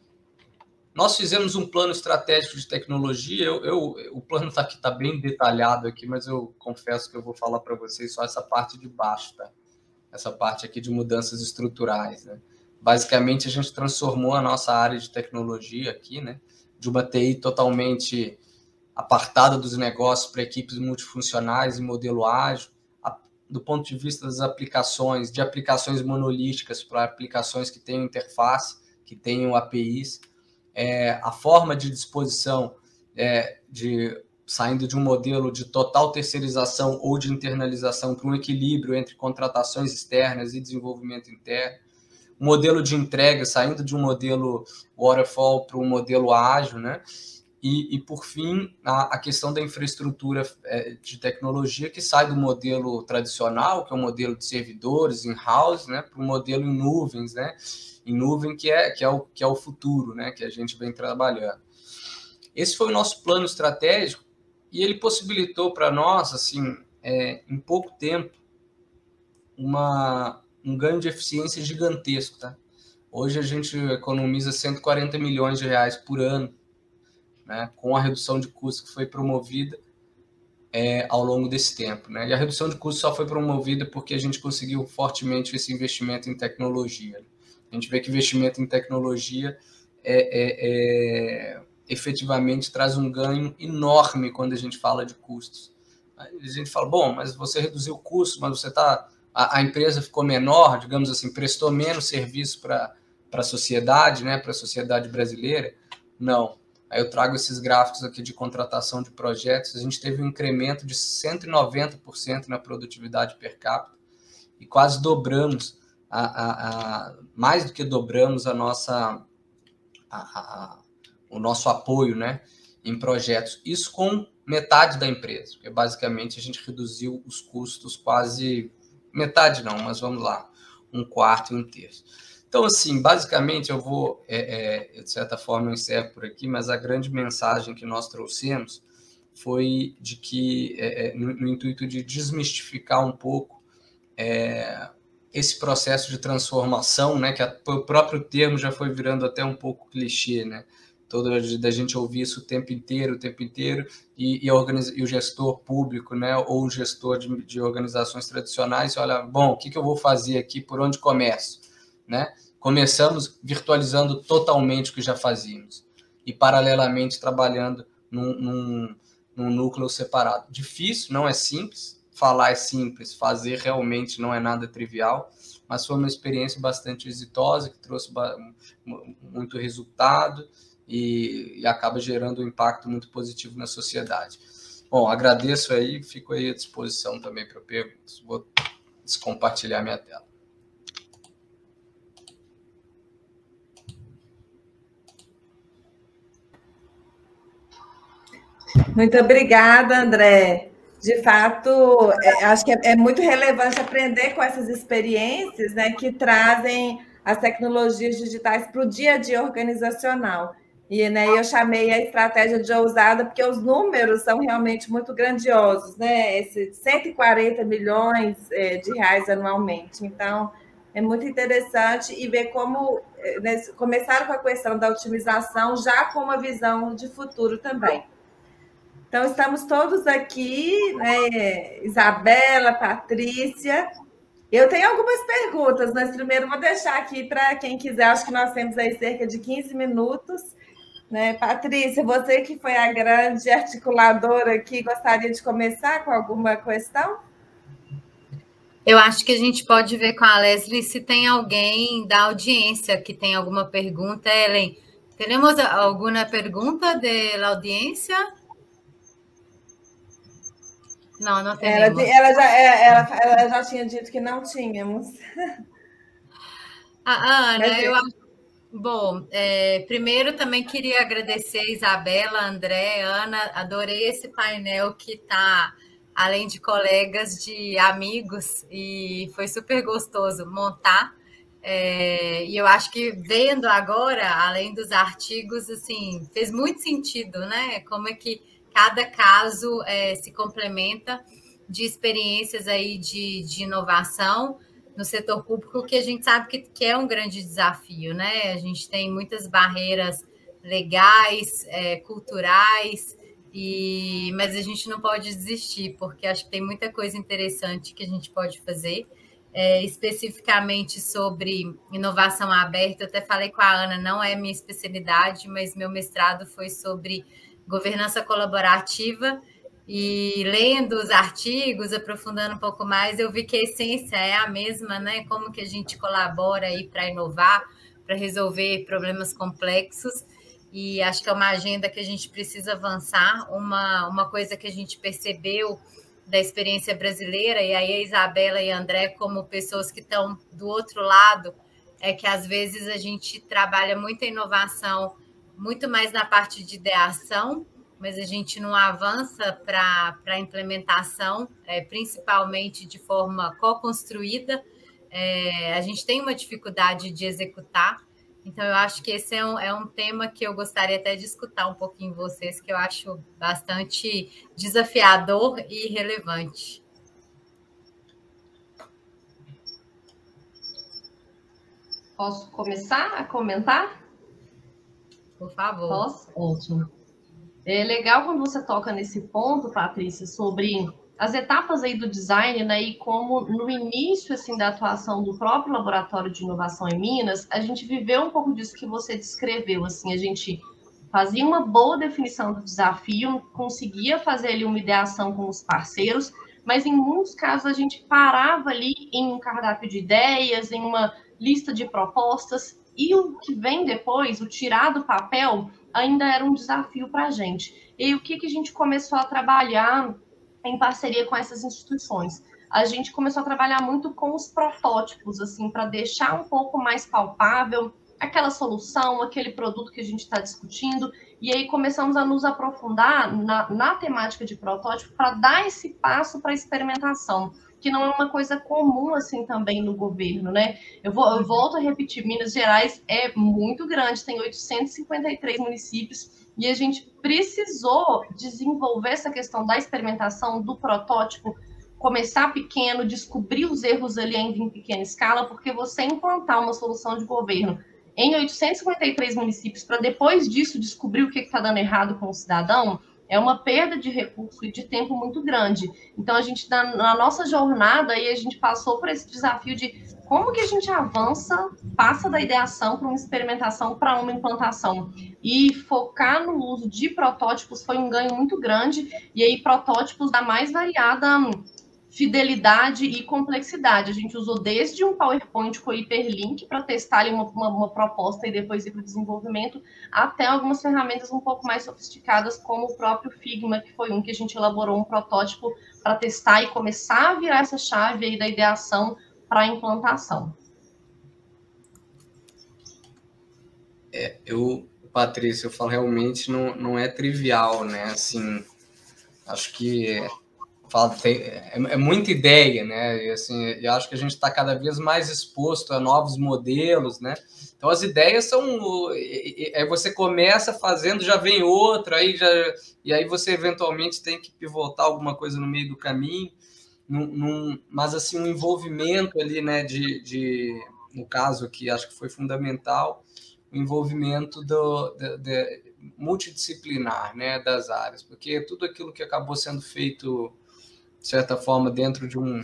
Nós fizemos um plano estratégico de tecnologia, eu, eu, o plano está aqui, está bem detalhado aqui, mas eu confesso que eu vou falar para vocês só essa parte de baixo, tá? Essa parte aqui de mudanças estruturais, né? Basicamente, a gente transformou a nossa área de tecnologia aqui, né? De uma T I totalmente apartada dos negócios para equipes multifuncionais e modelo ágil, a, do ponto de vista das aplicações, de aplicações monolíticas para aplicações que tenham interface, que tenham A P Is, É, a forma de disposição é, de saindo de um modelo de total terceirização ou de internalização para um equilíbrio entre contratações externas e desenvolvimento interno, um modelo de entrega saindo de um modelo waterfall para um modelo ágil, né? E, e por fim, a, a questão da infraestrutura é, de tecnologia que sai do modelo tradicional, que é o modelo de servidores in-house, né, para o modelo em nuvens, né? Em nuvem, que é, que, é o, que é o futuro, né, que a gente vem trabalhando. Esse foi o nosso plano estratégico e ele possibilitou para nós, assim, é, em pouco tempo, uma, um ganho de eficiência gigantesco. Tá? Hoje a gente economiza cento e quarenta milhões de reais por ano, né, com a redução de custos que foi promovida é, ao longo desse tempo. Né? E a redução de custos só foi promovida porque a gente conseguiu fortemente esse investimento em tecnologia. A gente vê que investimento em tecnologia é, é, é, efetivamente traz um ganho enorme quando a gente fala de custos. A gente fala, bom, mas você reduziu o custo, mas você tá, a, a empresa ficou menor, digamos assim, prestou menos serviço para a sociedade, né, para a sociedade brasileira? Não. Aí eu trago esses gráficos aqui de contratação de projetos. A gente teve um incremento de cento e noventa por cento na produtividade per capita e quase dobramos A, a, a, mais do que dobramos a nossa, a, a, o nosso apoio, né, em projetos. Isso com metade da empresa, porque basicamente a gente reduziu os custos quase, metade não, mas vamos lá, um quarto e um terço. Então, assim, basicamente eu vou, é, é, de certa forma eu encerro por aqui, mas a grande mensagem que nós trouxemos foi de que, é, no, no intuito de desmistificar um pouco é, esse processo de transformação, né, que a, o próprio termo já foi virando até um pouco clichê, né, toda da gente ouvir isso o tempo inteiro, o tempo inteiro, e, e, organiza, e o gestor público, né, ou o gestor de, de organizações tradicionais, olha, bom, o que, que eu vou fazer aqui, por onde começo, né? Começamos virtualizando totalmente o que já fazíamos, e paralelamente trabalhando num, num, num núcleo separado. Difícil, não é simples, falar é simples, fazer realmente não é nada trivial, mas foi uma experiência bastante exitosa, que trouxe muito resultado e, e acaba gerando um impacto muito positivo na sociedade. Bom, agradeço aí, fico aí à disposição também para perguntas. Vou descompartilhar minha tela.
Muito obrigada, André. De fato, é, acho que é, é muito relevante aprender com essas experiências, né, que trazem as tecnologias digitais para o dia a dia organizacional. E né, eu chamei a estratégia de ousada porque os números são realmente muito grandiosos, né? Esse cento e quarenta milhões é, de reais anualmente. Então, é muito interessante e ver como né, começaram com a questão da otimização já com uma visão de futuro também. Então, estamos todos aqui, né? Isabela, Patrícia. Eu tenho algumas perguntas, mas primeiro vou deixar aqui para quem quiser. Acho que nós temos aí cerca de quinze minutos. Né? Patrícia, você que foi a grande articuladora aqui, gostaria de começar com alguma questão?
Eu acho que a gente pode ver com a Leslie se tem alguém da audiência que tem alguma pergunta. Ellen, temos alguma pergunta da audiência? Não, não temos.
Ela, ela, já, ela, ela já tinha dito que não tínhamos.
A Ana, Mas, eu acho. Bom, é, primeiro também queria agradecer Isabela, André, Ana, adorei esse painel que está, além de colegas, de amigos, e foi super gostoso montar. É, e eu acho que vendo agora, além dos artigos, assim, fez muito sentido, né? Como é que cada caso é, se complementa de experiências aí de, de inovação no setor público, que a gente sabe que, que é um grande desafio, né? A gente tem muitas barreiras legais, é, culturais, e, mas a gente não pode desistir, porque acho que tem muita coisa interessante que a gente pode fazer. É, especificamente sobre inovação aberta, eu até falei com a Ana, não é minha especialidade, mas meu mestrado foi sobre governança colaborativa, e lendo os artigos, aprofundando um pouco mais, eu vi que a essência é a mesma, né? Como que a gente colabora aí para inovar, para resolver problemas complexos, e acho que é uma agenda que a gente precisa avançar. Uma, uma coisa que a gente percebeu da experiência brasileira, e aí a Isabela e a André, como pessoas que estão do outro lado, é que às vezes a gente trabalha muita inovação, muito mais na parte de ideação, mas a gente não avança para a implementação, é, principalmente de forma co-construída. É, a gente tem uma dificuldade de executar, então eu acho que esse é um, é um tema que eu gostaria até de escutar um pouquinho vocês, que eu acho bastante desafiador e relevante.
Posso começar a comentar?
Por favor.
Posso? Ótimo. É legal quando você toca nesse ponto, Patrícia, sobre as etapas aí do design, né, e como no início, assim, da atuação do próprio Laboratório de Inovação em Minas, a gente viveu um pouco disso que você descreveu, assim, a gente fazia uma boa definição do desafio, conseguia fazer ali uma ideação com os parceiros, mas em muitos casos a gente parava ali em um cardápio de ideias, em uma lista de propostas, e o que vem depois, o tirar do papel, ainda era um desafio para a gente. E o que, que a gente começou a trabalhar em parceria com essas instituições? A gente começou a trabalhar muito com os protótipos, assim, para deixar um pouco mais palpável aquela solução, aquele produto que a gente está discutindo, e aí começamos a nos aprofundar na, na temática de protótipo para dar esse passo para a experimentação, que não é uma coisa comum, assim, também no governo, né? Eu, vou, eu volto a repetir, Minas Gerais é muito grande, tem oitocentos e cinquenta e três municípios, e a gente precisou desenvolver essa questão da experimentação, do protótipo, começar pequeno, descobrir os erros ali ainda em pequena escala, porque você implantar uma solução de governo em oitocentos e cinquenta e três municípios, para depois disso descobrir o que está dando errado com o cidadão, é uma perda de recurso e de tempo muito grande. Então, a gente, na, na nossa jornada, aí, a gente passou por esse desafio de como que a gente avança, passa da ideação para uma experimentação, para uma implantação. E focar no uso de protótipos foi um ganho muito grande, e aí protótipos da mais variada fidelidade e complexidade. A gente usou desde um PowerPoint com hiperlink para testar ali uma, uma, uma proposta e depois ir para o desenvolvimento, até algumas ferramentas um pouco mais sofisticadas, como o próprio Figma, que foi um que a gente elaborou um protótipo para testar e começar a virar essa chave aí da ideação para a implantação.
É, eu, Patrícia, eu falo realmente não, não é trivial, né? Assim, acho que falo, tem, é, é muita ideia, né? E, assim, eu acho que a gente está cada vez mais exposto a novos modelos, né? Então, as ideias são... Aí você começa fazendo, já vem outra, aí já, e aí você eventualmente tem que pivotar alguma coisa no meio do caminho. Num, num, mas, assim, um envolvimento ali, né? De, de, no caso aqui, acho que foi fundamental, o envolvimento do, de, de, multidisciplinar, né? Das áreas. Porque tudo aquilo que acabou sendo feito, de certa forma, dentro de um,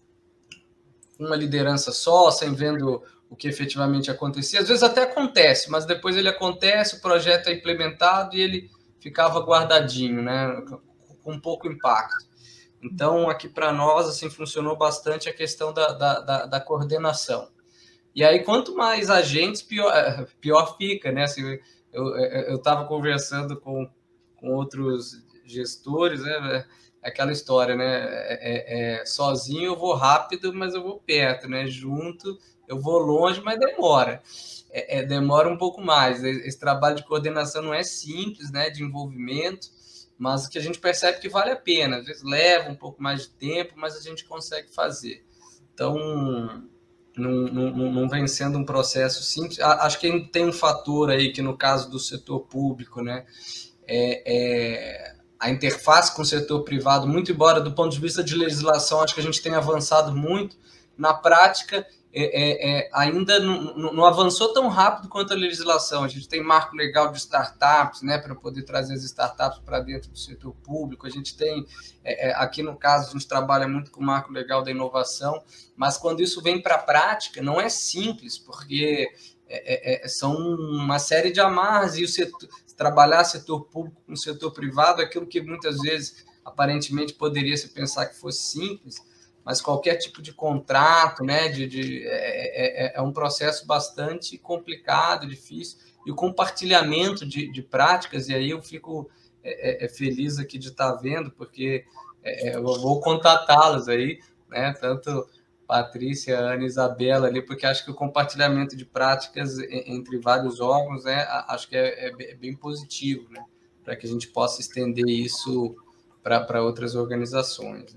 uma liderança só, sem vendo o que efetivamente acontecia. Às vezes até acontece, mas depois ele acontece, o projeto é implementado e ele ficava guardadinho, né, com pouco impacto. Então, aqui para nós, assim, funcionou bastante a questão da, da, da, da coordenação. E aí, quanto mais agentes, pior, pior fica, né? Assim, eu estava conversando com, com outros gestores, né? Aquela história, né? É, é, sozinho eu vou rápido, mas eu vou perto, né? Junto eu vou longe, mas demora. É, é, demora um pouco mais. Esse trabalho de coordenação não é simples, né? De envolvimento, mas que a gente percebe que vale a pena. Às vezes leva um pouco mais de tempo, mas a gente consegue fazer. Então, não, não, não vem sendo um processo simples. Acho que tem um fator aí que, no caso do setor público, né? É... é a interface com o setor privado, muito embora do ponto de vista de legislação, acho que a gente tem avançado muito, na prática, é, é, é, ainda não, não avançou tão rápido quanto a legislação. A gente tem marco legal de startups, né, para poder trazer as startups para dentro do setor público. A gente tem, é, é, aqui no caso, a gente trabalha muito com o marco legal da inovação, mas quando isso vem para a prática, não é simples, porque é, é, são uma série de amarras e o setor... trabalhar setor público com setor privado, aquilo que muitas vezes, aparentemente, poderia se pensar que fosse simples, mas qualquer tipo de contrato, né, de, de, é, é, é um processo bastante complicado, difícil, e o compartilhamento de, de práticas, e aí eu fico é, é, feliz aqui de estar vendo, porque é, eu vou contatá-las aí, né, tanto Patrícia, Ana e Isabela ali, porque acho que o compartilhamento de práticas entre vários órgãos, né, acho que é, é bem positivo, né, para que a gente possa estender isso para outras organizações. Né?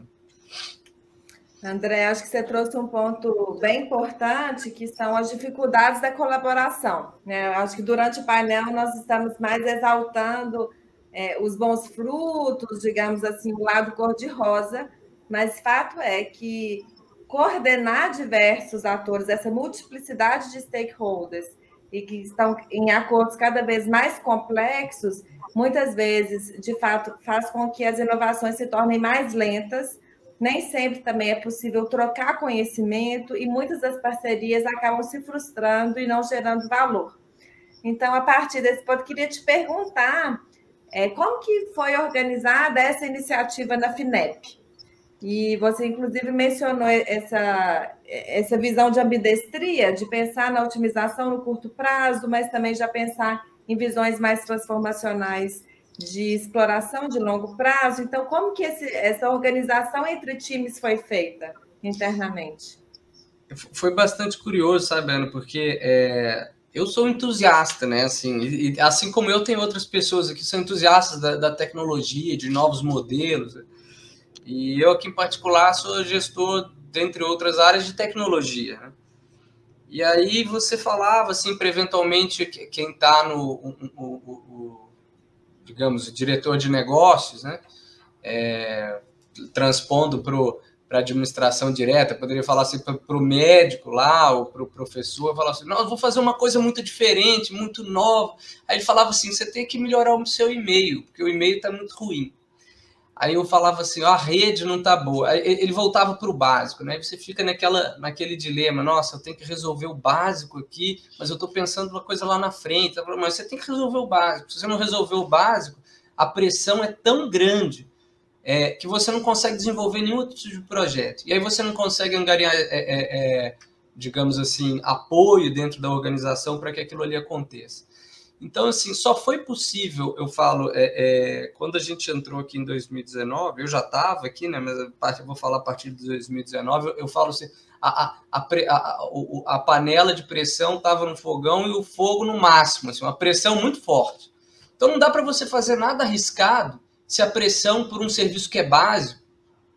André, acho que você trouxe um ponto bem importante, que são as dificuldades da colaboração. Né? Acho que durante o painel nós estamos mais exaltando é, os bons frutos, digamos assim, o lado cor-de-rosa, mas fato é que coordenar diversos atores, essa multiplicidade de stakeholders, e que estão em acordos cada vez mais complexos, muitas vezes, de fato, faz com que as inovações se tornem mais lentas. Nem sempre também é possível trocar conhecimento e muitas das parcerias acabam se frustrando e não gerando valor. Então, a partir desse ponto, queria te perguntar é, como que foi organizada essa iniciativa na FINEP? E você, inclusive, mencionou essa, essa visão de ambidestria, de pensar na otimização no curto prazo, mas também já pensar em visões mais transformacionais de exploração de longo prazo. Então, como que esse, essa organização entre times foi feita internamente?
Foi bastante curioso, sabe, Ana, porque é, eu sou entusiasta, né? Assim, e, assim como eu, tem outras pessoas aqui que são entusiastas da, da tecnologia, de novos modelos. E eu, aqui em particular, sou gestor, dentre outras áreas, de tecnologia. Né? E aí você falava, assim, para eventualmente quem está no, o, o, o, digamos, o diretor de negócios, né? É, transpondo para a administração direta, poderia falar assim para o médico lá, ou para o professor, falar assim, não, eu vou fazer uma coisa muito diferente, muito nova. Aí ele falava assim, você tem que melhorar o seu e-mail, porque o e-mail está muito ruim. Aí eu falava assim, ó, a rede não tá boa. Aí ele voltava para o básico, né? Aí você fica naquela, naquele dilema, nossa, eu tenho que resolver o básico aqui, mas eu estou pensando uma coisa lá na frente. Mas você tem que resolver o básico. Se você não resolver o básico, a pressão é tão grande é, que você não consegue desenvolver nenhum outro tipo de projeto. E aí você não consegue angariar, é, é, é, digamos assim, apoio dentro da organização para que aquilo ali aconteça. Então, assim, só foi possível, eu falo, é, é, quando a gente entrou aqui em dois mil e dezenove, eu já estava aqui, né, mas eu vou falar a partir de dois mil e dezenove, eu, eu falo assim, a, a, a, a, a panela de pressão estava no fogão e o fogo no máximo, assim, uma pressão muito forte. Então, não dá para você fazer nada arriscado se a pressão por um serviço que é básico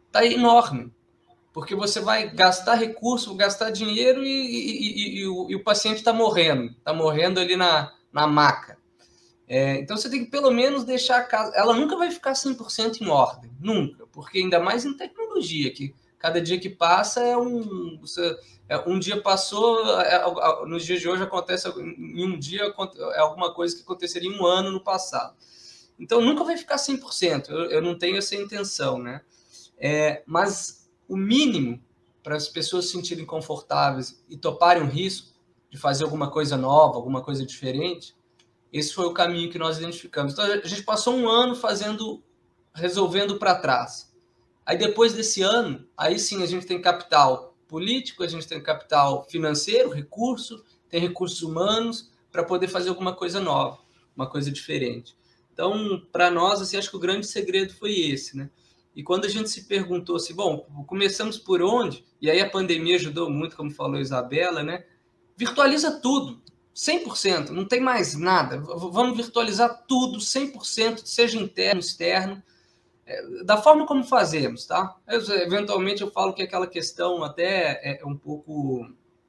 está enorme, porque você vai gastar recurso, gastar dinheiro e, e, e, e, o, e o paciente está morrendo, está morrendo ali na, na maca. É, então você tem que pelo menos deixar a casa... Ela nunca vai ficar cem por cento em ordem, nunca, porque ainda mais em tecnologia, que cada dia que passa é um... Você, é, um dia passou, é, nos dias de hoje acontece, em um dia é alguma coisa que aconteceria em um ano no passado. Então nunca vai ficar cem por cento, eu, eu não tenho essa intenção, né? É, mas o mínimo para as pessoas se sentirem confortáveis e toparem o risco de fazer alguma coisa nova, alguma coisa diferente, esse foi o caminho que nós identificamos. Então, a gente passou um ano fazendo, resolvendo para trás. Aí, depois desse ano, aí sim a gente tem capital político, a gente tem capital financeiro, recurso, tem recursos humanos para poder fazer alguma coisa nova, uma coisa diferente. Então, para nós, assim, acho que o grande segredo foi esse, né? E quando a gente se perguntou assim, bom, começamos por onde? E aí a pandemia ajudou muito, como falou a Isabela, né? Virtualiza tudo. cem por cento, não tem mais nada. Vamos virtualizar tudo, cem por cento, seja interno, externo, da forma como fazemos, tá? Eu, eventualmente eu falo que aquela questão até é um pouco...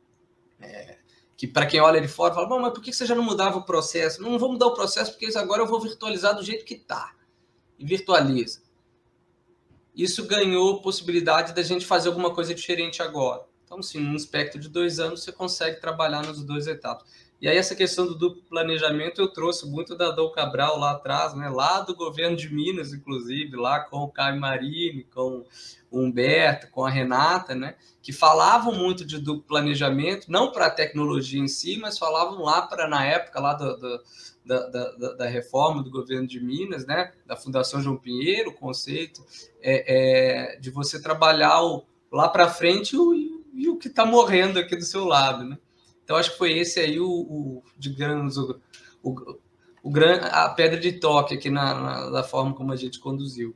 É, que para quem olha de fora, fala, bom, mas por que você já não mudava o processo? Não vou mudar o processo porque agora eu vou virtualizar do jeito que está. E virtualiza. Isso ganhou possibilidade da gente fazer alguma coisa diferente agora. Então, sim, num espectro de dois anos, você consegue trabalhar nas duas etapas. E aí, essa questão do duplo planejamento, eu trouxe muito da Dom Cabral lá atrás, né? Lá do governo de Minas, inclusive, lá com o Caio Marini, com o Humberto, com a Renata, né? Que falavam muito de duplo planejamento, não para a tecnologia em si, mas falavam lá para, na época, lá do, do, da, da, da reforma do governo de Minas, né? Da Fundação João Pinheiro, o conceito é, é, de você trabalhar o, lá para frente o, e o que está morrendo aqui do seu lado, né? Então, acho que foi esse aí o, o digamos, o, o, o, a pedra de toque aqui na, na, na forma como a gente conduziu.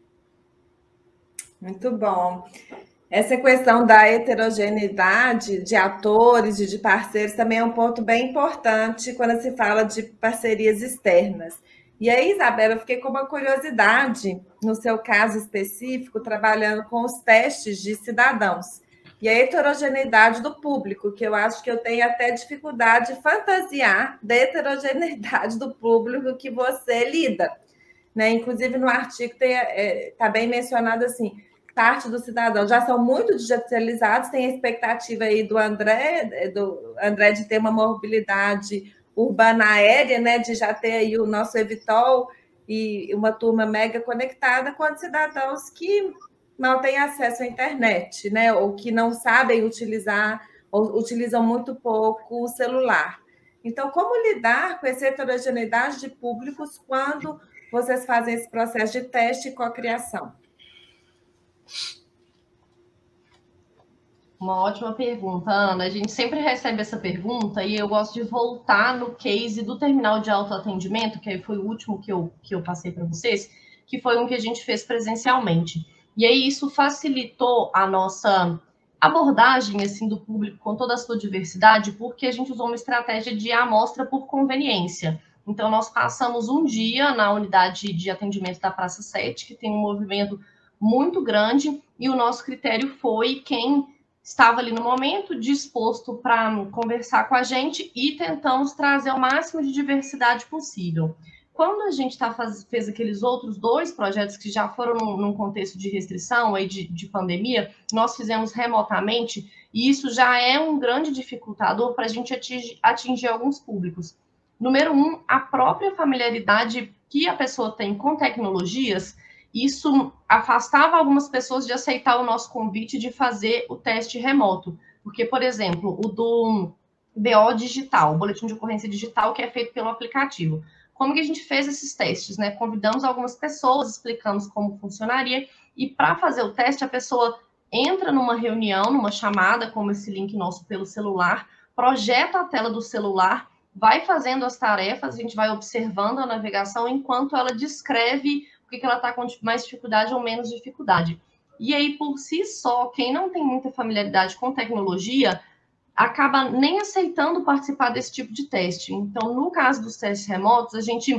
Muito bom. Essa questão da heterogeneidade de atores e de parceiros também é um ponto bem importante quando se fala de parcerias externas. E aí, Isabela, eu fiquei com uma curiosidade, no seu caso específico, trabalhando com os testes de cidadãos. E a heterogeneidade do público, que eu acho que eu tenho até dificuldade de fantasiar da heterogeneidade do público que você lida. Né? Inclusive, no artigo está é, tá bem mencionado assim, parte dos cidadãos já são muito digitalizados, tem a expectativa aí do André, do André de ter uma mobilidade urbana aérea, né? De já ter aí o nosso Evitol e uma turma mega conectada, com cidadãos que não têm acesso à internet, né? Ou que não sabem utilizar, ou utilizam muito pouco o celular. Então, como lidar com essa heterogeneidade de públicos quando vocês fazem esse processo de teste e cocriação?
Uma ótima pergunta, Ana. A gente sempre recebe essa pergunta e eu gosto de voltar no case do terminal de autoatendimento, que foi o último que eu, que eu passei para vocês, que foi um que a gente fez presencialmente. E aí isso facilitou a nossa abordagem assim, do público com toda a sua diversidade, porque a gente usou uma estratégia de amostra por conveniência. Então, nós passamos um dia na unidade de atendimento da Praça sete, que tem um movimento muito grande, e o nosso critério foi quem estava ali no momento disposto para conversar com a gente e tentamos trazer o máximo de diversidade possível. Quando a gente tá faz, fez aqueles outros dois projetos que já foram num, num contexto de restrição, aí de, de pandemia, nós fizemos remotamente, e isso já é um grande dificultador para a gente atingir, atingir alguns públicos. Número um, a própria familiaridade que a pessoa tem com tecnologias, isso afastava algumas pessoas de aceitar o nosso convite de fazer o teste remoto. Porque, por exemplo, o do B O digital, o boletim de ocorrência digital, que é feito pelo aplicativo. Como que a gente fez esses testes, né? Convidamos algumas pessoas, explicamos como funcionaria, e para fazer o teste, a pessoa entra numa reunião, numa chamada, como esse link nosso pelo celular, projeta a tela do celular, vai fazendo as tarefas, a gente vai observando a navegação enquanto ela descreve o que ela está com mais dificuldade ou menos dificuldade. E aí, por si só, quem não tem muita familiaridade com tecnologia, acaba nem aceitando participar desse tipo de teste. Então, no caso dos testes remotos, a gente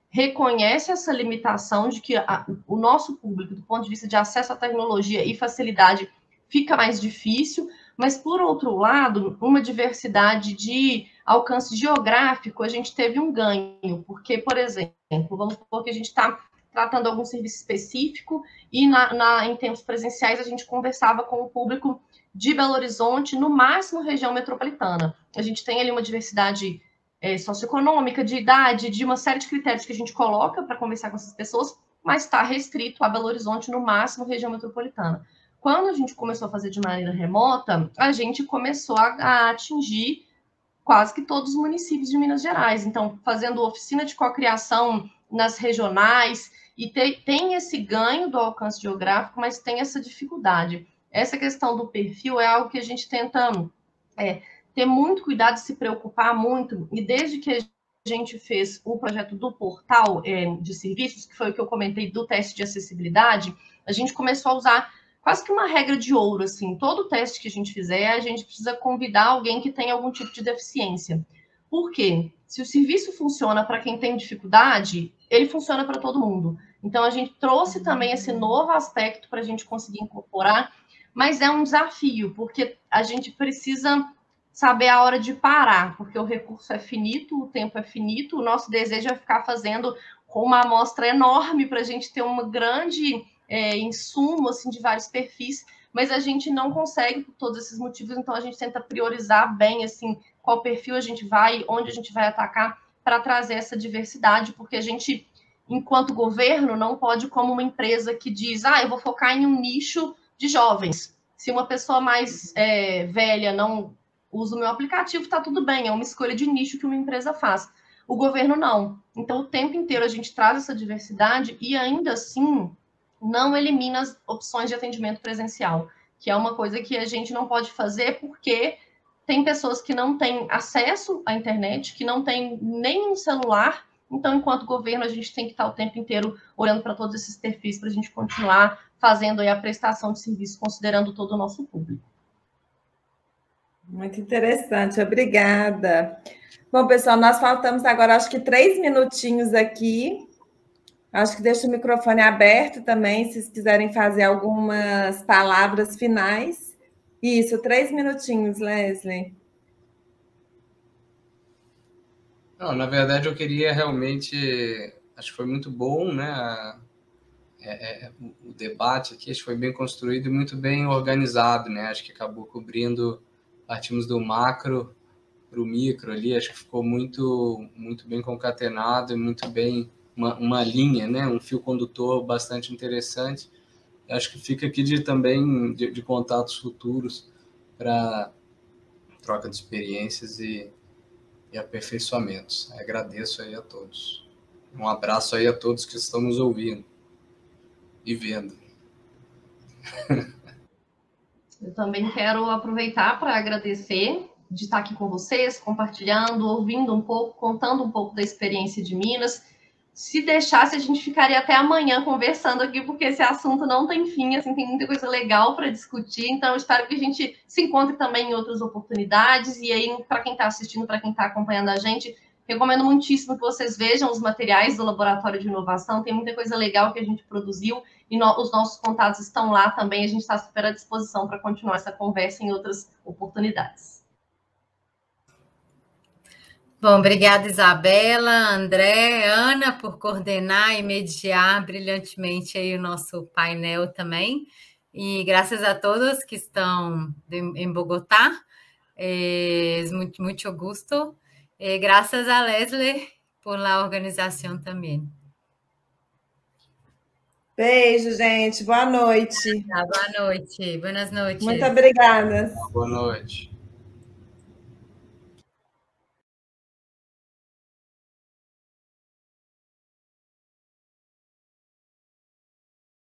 reconhece essa limitação de que a, o nosso público, do ponto de vista de acesso à tecnologia e facilidade, fica mais difícil, mas, por outro lado, uma diversidade de alcance geográfico, a gente teve um ganho, porque, por exemplo, vamos supor que a gente está tratando algum serviço específico e na, na, em tempos presenciais a gente conversava com o público de Belo Horizonte, no máximo região metropolitana. A gente tem ali uma diversidade é, socioeconômica, de idade, de uma série de critérios que a gente coloca para conversar com essas pessoas, mas está restrito a Belo Horizonte, no máximo região metropolitana. Quando a gente começou a fazer de maneira remota, a gente começou a, a atingir quase que todos os municípios de Minas Gerais. Então, fazendo oficina de cocriação nas regionais, e te, tem esse ganho do alcance geográfico, mas tem essa dificuldade. Essa questão do perfil é algo que a gente tenta é, ter muito cuidado, se preocupar muito, e desde que a gente fez o projeto do portal é, de serviços, que foi o que eu comentei do teste de acessibilidade, a gente começou a usar quase que uma regra de ouro, assim, todo teste que a gente fizer, a gente precisa convidar alguém que tem algum tipo de deficiência. Por quê? Se o serviço funciona para quem tem dificuldade, ele funciona para todo mundo. Então, a gente trouxe também esse novo aspecto para a gente conseguir incorporar, mas é um desafio, porque a gente precisa saber a hora de parar, porque o recurso é finito, o tempo é finito, o nosso desejo é ficar fazendo com uma amostra enorme para a gente ter uma grande é, insumo assim, de vários perfis, mas a gente não consegue por todos esses motivos, então a gente tenta priorizar bem assim, qual perfil a gente vai, onde a gente vai atacar para trazer essa diversidade, porque a gente, enquanto governo, não pode, como uma empresa que diz, ah, eu vou focar em um nicho de jovens. Se uma pessoa mais é, velha não usa o meu aplicativo, está tudo bem, é uma escolha de nicho que uma empresa faz. O governo não. Então, o tempo inteiro a gente traz essa diversidade e ainda assim não elimina as opções de atendimento presencial, que é uma coisa que a gente não pode fazer porque tem pessoas que não têm acesso à internet, que não têm nem um celular. Então, enquanto governo, a gente tem que estar o tempo inteiro olhando para todos esses perfis para a gente continuar fazendo aí a prestação de serviço, considerando todo o nosso público.
Muito interessante, obrigada. Bom, pessoal, nós faltamos agora, acho que três minutinhos aqui. Acho que deixo o microfone aberto também, se vocês quiserem fazer algumas palavras finais. Isso, três minutinhos, Leslie.
Não, na verdade, eu queria realmente... Acho que foi muito bom, né? É, é, o debate aqui, acho que foi bem construído e muito bem organizado, né? Acho que acabou cobrindo... Partimos do macro para o micro ali, acho que ficou muito, muito bem concatenado e muito bem uma, uma linha, né? Um fio condutor bastante interessante. Acho que fica aqui de, também de, de contatos futuros para troca de experiências e, e aperfeiçoamentos. Agradeço aí a todos. Um abraço aí a todos que estão nos ouvindo e vendo.
Eu também quero aproveitar para agradecer de estar aqui com vocês, compartilhando, ouvindo um pouco, contando um pouco da experiência de Minas. Se deixasse, a gente ficaria até amanhã conversando aqui, porque esse assunto não tem fim, assim, tem muita coisa legal para discutir. Então, eu espero que a gente se encontre também em outras oportunidades. E aí, para quem está assistindo, para quem está acompanhando a gente, recomendo muitíssimo que vocês vejam os materiais do Laboratório de Inovação. Tem muita coisa legal que a gente produziu e no, os nossos contatos estão lá também. A gente está super à disposição para continuar essa conversa em outras oportunidades.
Bom, obrigada, Isabela, André, Ana, por coordenar e mediar brilhantemente aí o nosso painel também. E graças a todos que estão em Bogotá. É, muito, muito gusto. E graças a Leslie por la organização também.
Beijo, gente. Boa noite.
Ah, boa noite. Boas noites.
Muito obrigada.
Boa noite.